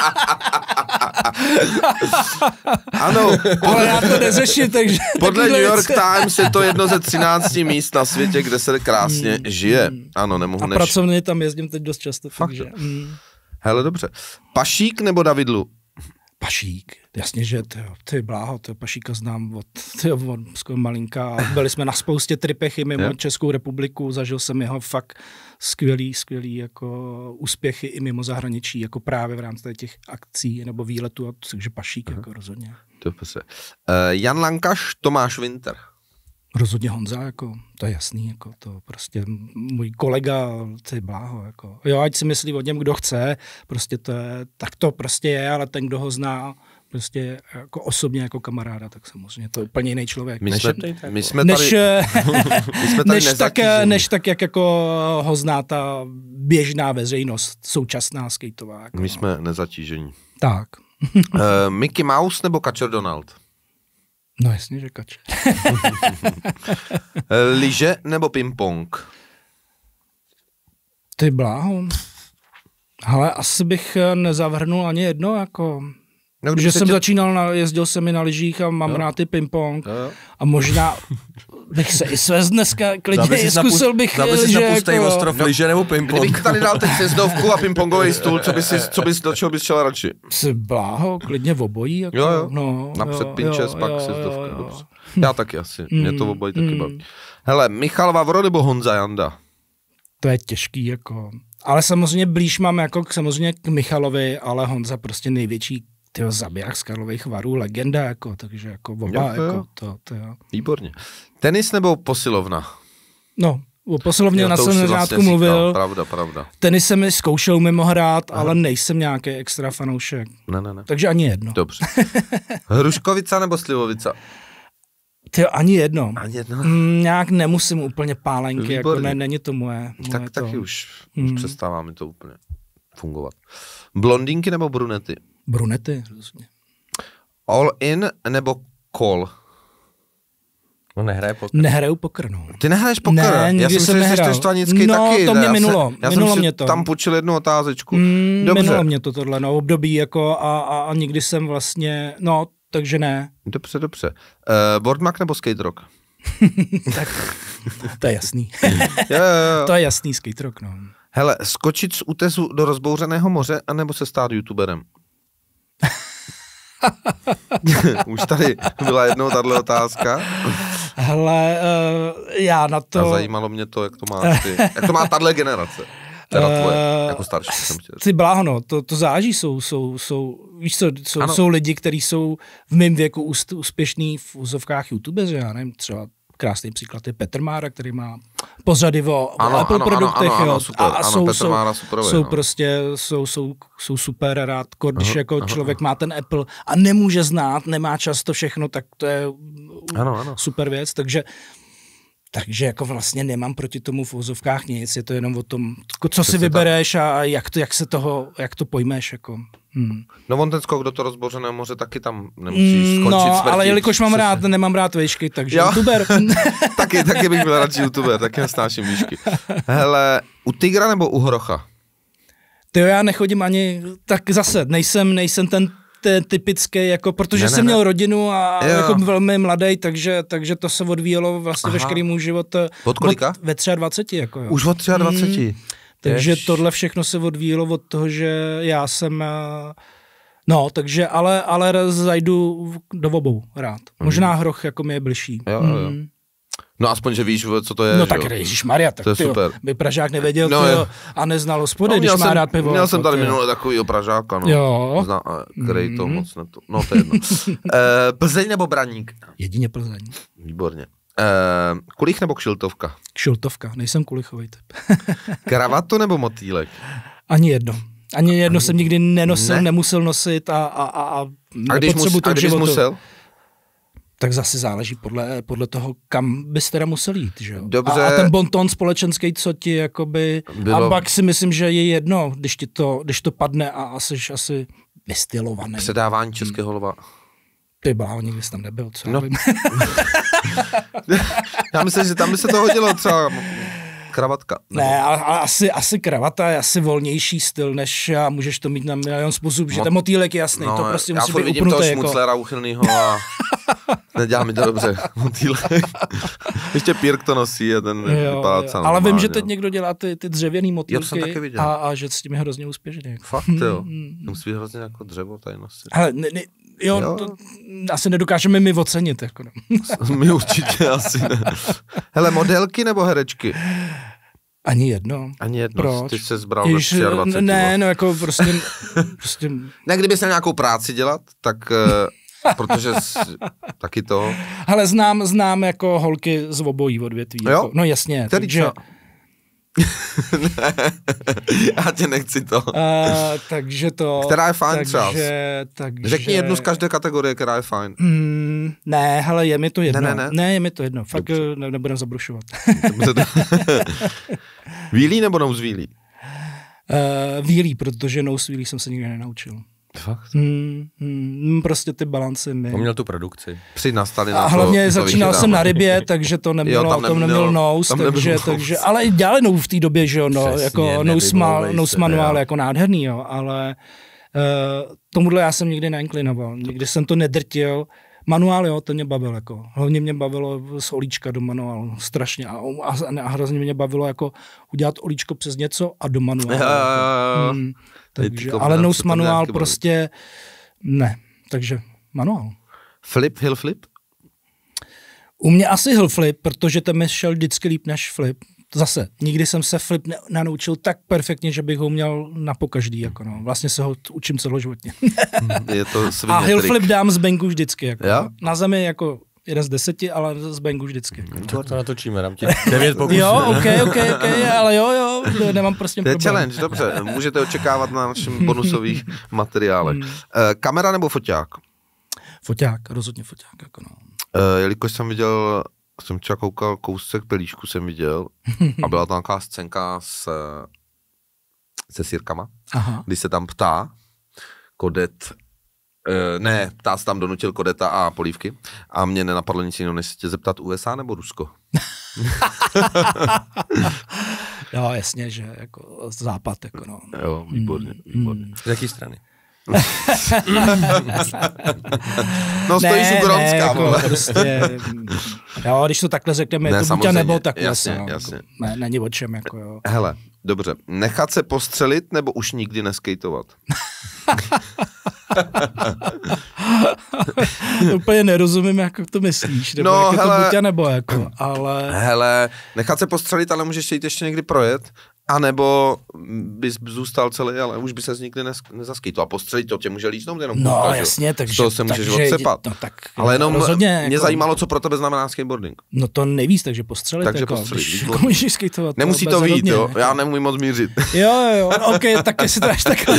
Ano. Ale já to neřeším, takže... Podle New York Times je to jedno ze třinácti míst na světě, kde se krásně mm, žije. Ano, nemohu a než... A pracovně tam jezdím teď dost často. Fakt, takže, mm. Hele, dobře. Pašík nebo Davidlu? Pašík, jasně, že ty, ty bláho, ty Pašíka znám od, ty, od skoro malinka. Byli jsme na spoustě tripech i mimo Českou republiku, zažil jsem jeho fakt skvělý, skvělý jako úspěchy i mimo zahraničí, jako právě v rámci těch akcí nebo výletů, takže Pašík. Aha. Jako rozhodně. Uh, Jan Lankaš, Tomáš Winter. Rozhodně Honza, jako, to je jasný, jako to prostě můj kolega, ty bláho, jako. Jo, ať si myslí o něm, kdo chce, prostě to je, tak to prostě je, ale ten, kdo ho zná, prostě jako osobně jako kamaráda, tak samozřejmě to je úplně jiný člověk. My než, jsme, my jsme tady, než, my jsme tady než, tak, než tak, jak jako ho zná ta běžná veřejnost, současná skateová. Jako, my jsme nezatížení. Tak. uh, Mickey Mouse nebo Kačer Donald? No jasně, že Kač. Lyže nebo ping-pong? Ty bláho. Ale asi bych nezavrhnul ani jedno, jako... No, že jsem tě... začínal, na, jezdil jsem i na lyžích a mám jo. rád i ping-pong. Jo. A možná bych se i svez dneska klidně zkusil bych, že si napustej jako... ostrov no, lyže nebo ping-pong. Kdybych tady dal teď sjezdovku a ping-pongový stůl, co bys, co bys, do čeho bys šel radši? Bláho, klidně v obojí. Jako, jo, jo. No, napřed jo, pinčes, jo, pak jo, sjezdovka. jo, Dobře. Já taky asi. Mm, Mě to obojí taky mm. baví. Hele, Michal Vavro nebo Honza Janda? To je těžký, jako... Ale samozřejmě blíž mám jako k, samozřejmě k Michalovi, ale Honza prostě největší tyjo, zabiják z Karlových Varů, legenda, jako, takže jako oba, jo, jako to, to jo. Výborně. Tenis nebo posilovna? No, o posilovně Jo, na to už samém si začátku vlastně mluvil. říkal, pravda, pravda. Tenis jsem mi zkoušel, mimo hrát, Aha. ale nejsem nějaký extra fanoušek. Ne, ne, ne. Takže ani jedno. Dobře. Hruškovica nebo Slivovica? Ty ani jedno. Ani jedno. Mm, nějak nemusím úplně pálenky, Výborně. jako ne, není to moje. moje Tak to. taky už, Mm. už přestává mi to úplně fungovat. Blondýnky nebo brunety? Brunety, rozumím. All in nebo call? No nehraje poker. Nehraju poker, no. Ty nehraješ poker? Ne, nikdy já jsem jsem si nehrál. že Štvanický No, taky. to mě já minulo, jsem, já minulo jsem si mě to. tam počil jednu otázečku. Mm, Dobře. Minulo mě to tohle, no, období jako a, a, a nikdy jsem vlastně, no, takže ne. Dobře, dobře. Uh, Boardmag nebo skate rock? Tak to je jasný. jo, jo, jo. To je jasný skate rock, no. Hele, skočit z útezu do rozbouřeného moře, anebo se stát youtuberem? Už tady byla jednou tahle otázka. Hele, uh, já na to... A zajímalo mě to, jak to má ty, jak to má tahle generace. Teda tvoje, jako starší jsem chtěl. Ty bláho, no, to, to záží, jsou, jsou, jsou, víš co, jsou, jsou lidi, kteří jsou v mém věku úst, úspěšní v úzovkách YouTubeři, já nevím, třeba krásný příklad je Petr Mára, který má pořady o, ano, o Apple ano, produktech, ano, ano, jo, super, a, a ano, jsou, Petr jsou, Mára superový, jsou no. prostě, jsou, jsou, jsou super rád, když Aha, jako aha, člověk aha. má ten Apple a nemůže znát, nemá čas to všechno, tak to je Ano, ano. super věc, takže Takže jako vlastně nemám proti tomu v uvozovkách nic, je to jenom o tom, co si vybereš a jak to, jak se toho, jak to pojmeš, jako. Hmm. No on ten skok do toho rozbořeného moře taky tam nemusíš skončit No, smrtí. ale jelikož mám rád, nemám rád výšky, takže Jo. youtuber. taky, taky bych byl radši youtuber, taky nesnáším výšky. Hele, u tygra nebo u hrocha? Tyjo, já nechodím ani, tak zase, nejsem, nejsem ten ten typický, jako, protože ne, ne, jsem ne. měl rodinu a Jo. jako velmi mladý, takže, takže to se odvíjelo vlastně veškerý můj život. Od kolika? Od, ve dvacet tři, jako jo. Už od dvacet tři. Hmm. Takže Jež. tohle všechno se odvíjelo od toho, že já jsem, eh, no, takže, ale, ale zajdu do obou rád. Možná hroch jako mi je bližší. Jo, jo, jo. Mm. No aspoň, že víš, co to je. No že tak jo? ježišmarja, tak To je tyjo, super. by Pražák nevěděl No, tyjo, je. a neznal hospody, No, když měl má jsem, rád pivo. Měl jsem jako, tady tyjo. minule takovýho Pražáka, no. Jo. Zna, který to moc neto. No to je jedno. uh, Plzeň nebo Braník? Jedině Plzeň. Výborně. Uh, kulich nebo kšiltovka? Kšiltovka, nejsem kulichový typ. Kravato nebo motýlek? Ani jedno. Ani jedno Ani... jsem nikdy nenosil, ne. nemusel nosit a, a, a, a, a když, mus, to a když musel? Tak zase záleží podle, podle toho, kam bys teda musel jít, že jo? Dobře. A, a ten bonton společenský, co ti jakoby... Bylo... A pak si myslím, že je jedno, když ti to, když to padne a asi, asi vystylovaný. Předávání českého lova. Ty bláho, nikdy jsi tam nebyl, co no. já vím. Já myslím, že tam by se to hodilo třeba kravatka. Nebo... Ne, ale, ale asi, asi kravata je asi volnější styl, než a můžeš to mít na milion způsobů, že ten motýlek je jasný, no, to prostě já musí furt být vidím upnutý. toho Jako... šmuclera uchylnýho a nedělá mi to dobře. Motýlek. Ještě Pírk to nosí a ten vypadá celý. Ale normálně, vím, že teď no. někdo dělá ty, ty dřevěný motýlky a, a že s tím je hrozně úspěšný. Jako. Fakt jo, to musí být hrozně jako dřevo tady nosit. Ale ne, ne, jo, jo. To asi nedokážeme my ocenit. Jako no. My určitě asi ne. Hele, modelky nebo herečky? Ani jedno. Ani jedno, Proč? ty se zbral Jež, ve dvacet. Ne, no jako prostě... prostě... Ne, kdyby se nějakou práci dělat, tak... Uh, protože s, taky to... Hele, znám, znám jako holky z obojí odvětví. Jako, no jasně. Který takže... ne, já tě nechci to. Uh, takže to... Která je fajn takže, třeba? takže... Řekni jednu z každé kategorie, která je fajn. Mm, ne, hele, je mi to jedno. Ne, ne, ne. ne je mi to jedno. Fakt ne, nebudem zabrušovat. Wheelie nebo nose wheelie? Uh, wheelie, protože nose wheelie jsem se nikdy nenaučil. Fakt? Hmm, hmm, prostě ty balancy mi... On měl tu produkci. Při nastali na a to, hlavně to začínal jsem na rybě, takže to nemělo, jo, tam tom neměl, neměl nose, tam takže, nebyl takže, nose. ale dělali no v té době, že jo, no, Přesně, jako nose, mal, nose se, manuál, jo. jako nádherný, jo, ale uh, tomuhle já jsem nikdy neinklinoval, nikdy jsem to nedrtil. Manuál, jo, to mě bavil, jako. Hlavně mě bavilo z olíčka do manuálu, strašně. A, a, a hrozně mě bavilo jako udělat olíčko přes něco a do manuálu. Ja, ja, ja. Hmm, takže, ale nose manuál prostě ne, takže manuál. Flip, hill flip? U mě asi hill flip, protože ten mi šel vždycky líp než flip. zase, nikdy jsem se flip ne- nenaučil tak perfektně, že bych ho měl na pokaždý, jako no. Vlastně se ho t- učím celoživotně. Je to svině A hill trik. flip dám z banku vždycky, jako. Ja? Na zemi jako jeden z deseti, ale z banku vždycky. Tak to natočíme, dám ti devět pokusů. Jo, ok, ok, ok, ale jo, jo, nemám prostě To je problém. challenge, dobře. Můžete očekávat na našem bonusových materiálech. Hmm. Eh, kamera nebo foťák? Foťák, rozhodně foťák, jako no. Eh, jelikož jsem viděl, jsem třeba koukal kousek pelíšku, jsem viděl a byla tam taková scénka s, se sýrkama, Aha. kdy se tam ptá Kodet, eh, ne, ptá se tam donutil Kodeta a polívky a mě nenapadlo nic jiného, než se tě zeptat U S A nebo Rusko? Jo, jasně, že jako západ, jako no. Jo, výborně, výborně. Z jaký strany? No stojíš u Grónska, jako vole. prostě, jo, když to takhle řekneme, Ne, je to buď a samozřejmě, nebo takhle, jasně, no, jasně. Jako, ne, není o čem, jako jo. Hele, dobře, nechat se postřelit nebo už nikdy neskejtovat? Úplně nerozumím, jak to myslíš, nebo No, jak je hele. to buď a nebo, jako, ale... Hele, nechat se postřelit, ale můžeš jít ještě někdy projet, anebo bys zůstal celý, ale už by se nikdy nes, nezaskýtoval. Postřelit to tě může líznout jenom No, kůlka, že? jasně, takže... Z toho se můžeš takže, odsepat. No, tak, Ale jenom rozhodně, mě jako, zajímalo, co pro tebe znamená skateboarding. No to nejvíc, takže postřelit, Takže jako, postřelit, když výborně. jako můžeš skateovat. Nemusí to bezhodně, vyjít, jo? jako. Já nemůžu moc mířit. Jo, jo, jo, ok, tak jestli to až takhle.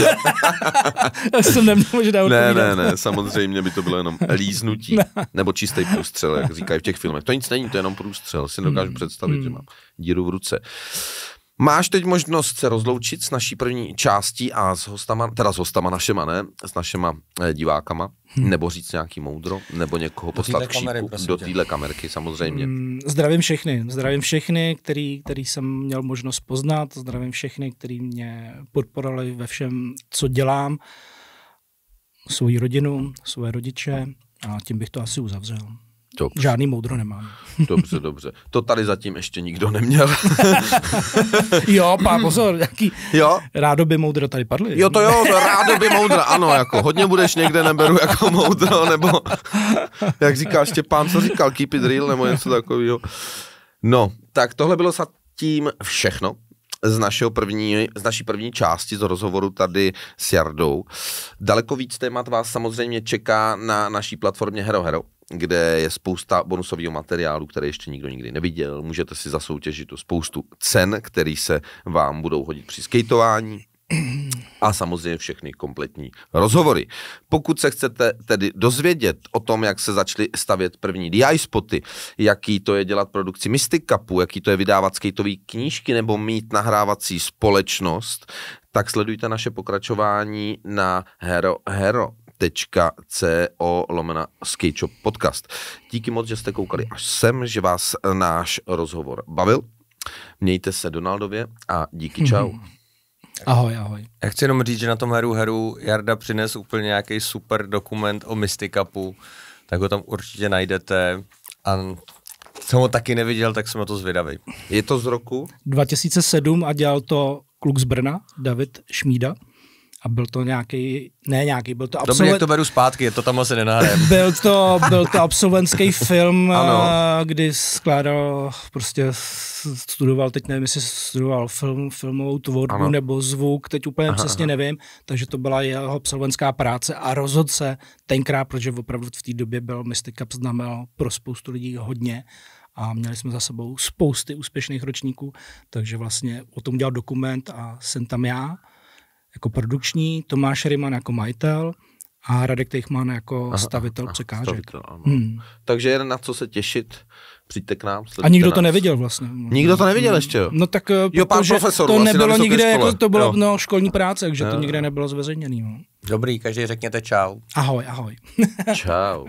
Já jsem neměl možná Ne, odpovídat. ne, ne, samozřejmě by to bylo jenom líznutí, nebo čistý průstřel, jak říkají v těch filmech. To nic není, to je jenom průstřel, si dokážu představit, že mám díru v ruce. Máš teď možnost se rozloučit s naší první částí a s hostama, teda s hostama našima, ne, s našima eh, divákama, hmm. nebo říct nějaký moudro, nebo někoho poslat k kamery, šípu, prosím do tě. téhle kamerky samozřejmě. Mm, Zdravím všechny, zdravím všechny, který, který jsem měl možnost poznat, zdravím všechny, který mě podporovali ve všem, co dělám, svou rodinu, svoje rodiče a tím bych to asi uzavřel. Dobře. Žádný moudro nemám. Dobře, dobře. To tady zatím ještě nikdo neměl. Jo, pá, pozor, jaký Jo? rádoby moudro tady padly. Jo, to jo, to rádo by moudro, ano, jako hodně budeš někde, neberu jako moudro, nebo jak říká Štěpán, co říkal, keep it real, nebo něco takového. No, tak tohle bylo zatím všechno z, našeho první, z naší první části z rozhovoru tady s Jardou. Daleko víc témat vás samozřejmě čeká na naší platformě Hero Hero, kde je spousta bonusového materiálu, který ještě nikdo nikdy neviděl. Můžete si zasoutěžit o spoustu cen, které se vám budou hodit při skejtování. A samozřejmě všechny kompletní rozhovory. Pokud se chcete tedy dozvědět o tom, jak se začaly stavět první D I spoty, jaký to je dělat produkci Mystic Cupu, jaký to je vydávat skateové knížky nebo mít nahrávací společnost, tak sledujte naše pokračování na hero hero tečka co lomena skateshop podcast. Díky moc, že jste koukali až sem, že vás náš rozhovor bavil. Mějte se Donaldově a díky, čau. Ahoj, ahoj. Já chci jenom říct, že na tom heru heru Jarda přines úplně nějaký super dokument o Mystic Cupu, tak ho tam určitě najdete a jsem ho taky neviděl, tak jsem na to zvědavý. Je to z roku? dva tisíce sedm a dělal to kluk z Brna, David Šmída. A byl to nějaký, ne nějaký, byl to Dobrý, absolvent... jak to beru zpátky, je to tam asi nenahrajem. Byl to, byl to absolventský film, Ano. kdy skládal, prostě studoval, teď nevím, jestli studoval film, filmovou tvorbu Ano. nebo zvuk, teď úplně Aha, přesně aha. nevím, takže to byla jeho absolventská práce a rozhodl se tenkrát, protože opravdu v té době byl Mystic Cup znamenal pro spoustu lidí hodně a měli jsme za sebou spousty úspěšných ročníků, takže vlastně o tom udělal dokument a jsem tam já, jako produkční, Tomáš Ryman jako majitel a Radek Tejchman jako Aha, stavitel aha, překážek. stavitel, ano. Hmm. Takže je na co se těšit, přijďte k nám. A nikdo nás. to neviděl vlastně. Nikdo to neviděl ještě, jo? No tak Jo, pár protože profesorů to asi na nebylo vysoké nikde, škole. jako to bylo Jo. no, školní práce, takže Jo. to nikde nebylo zveřejněný. No. Dobrý, každý řekněte čau. Ahoj, ahoj. Čau.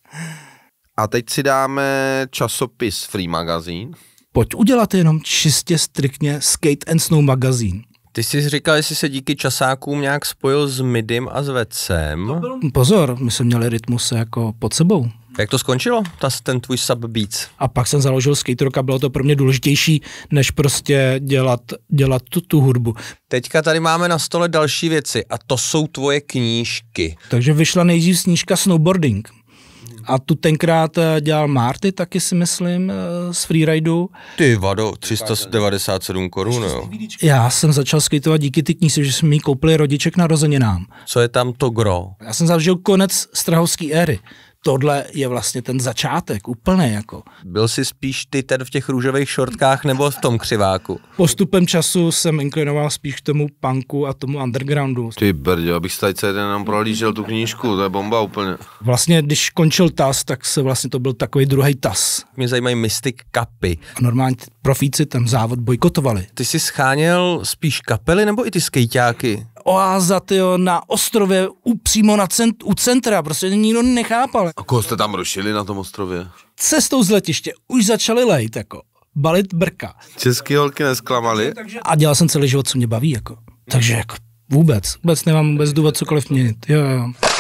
A teď si dáme časopis Free Magazine. Pojď udělat jenom čistě striktně Skate and Snow magazín. Ty jsi říkal, jestli se díky časákům nějak spojil s Midim a s Vecem. Pozor, my jsme měli Rytmuse jako pod sebou. Jak to skončilo, ta, ten tvůj Subbeats? A pak jsem založil Skate Rock a bylo to pro mě důležitější, než prostě dělat, dělat tu, tu hudbu. Teďka tady máme na stole další věci a to jsou tvoje knížky. Takže vyšla nejdřív snížka Snowboarding. A tu tenkrát dělal Marty, taky si myslím, z freeridu. Ty vado, tři sta devadesát sedm korun, jo. Já jsem začal skateovat díky ty knížce, že jsme mi koupili rodiče k narozeninám. Co je tam to gro? Já jsem zažil konec strahovské éry. Tohle je vlastně ten začátek, úplně jako. Byl jsi spíš ty ten v těch růžových šortkách nebo v tom křiváku? Postupem času jsem inklinoval spíš k tomu punku a tomu undergroundu. Ty brdě, abych tady celý den jenom prohlížel tu knížku, to je bomba úplně. Vlastně, když končil T A S, tak se vlastně to byl takový druhý T A S. Mě zajímají Mystic kapy. A normálně profíci ten závod bojkotovali. Ty jsi scháněl spíš kapely nebo i ty skejťáky? Oáza, tyjo, na ostrově u, přímo na cent, u centra, prostě nikdo nechápal. A koho jste tam rušili na tom ostrově? Cestou z letiště už začali lejt, jako, balit brka. Český holky nesklamaly? A dělal jsem celý život, co mě baví, jako. Takže jako vůbec, vůbec nemám vůbec důvod cokoliv měnit, jo, jo.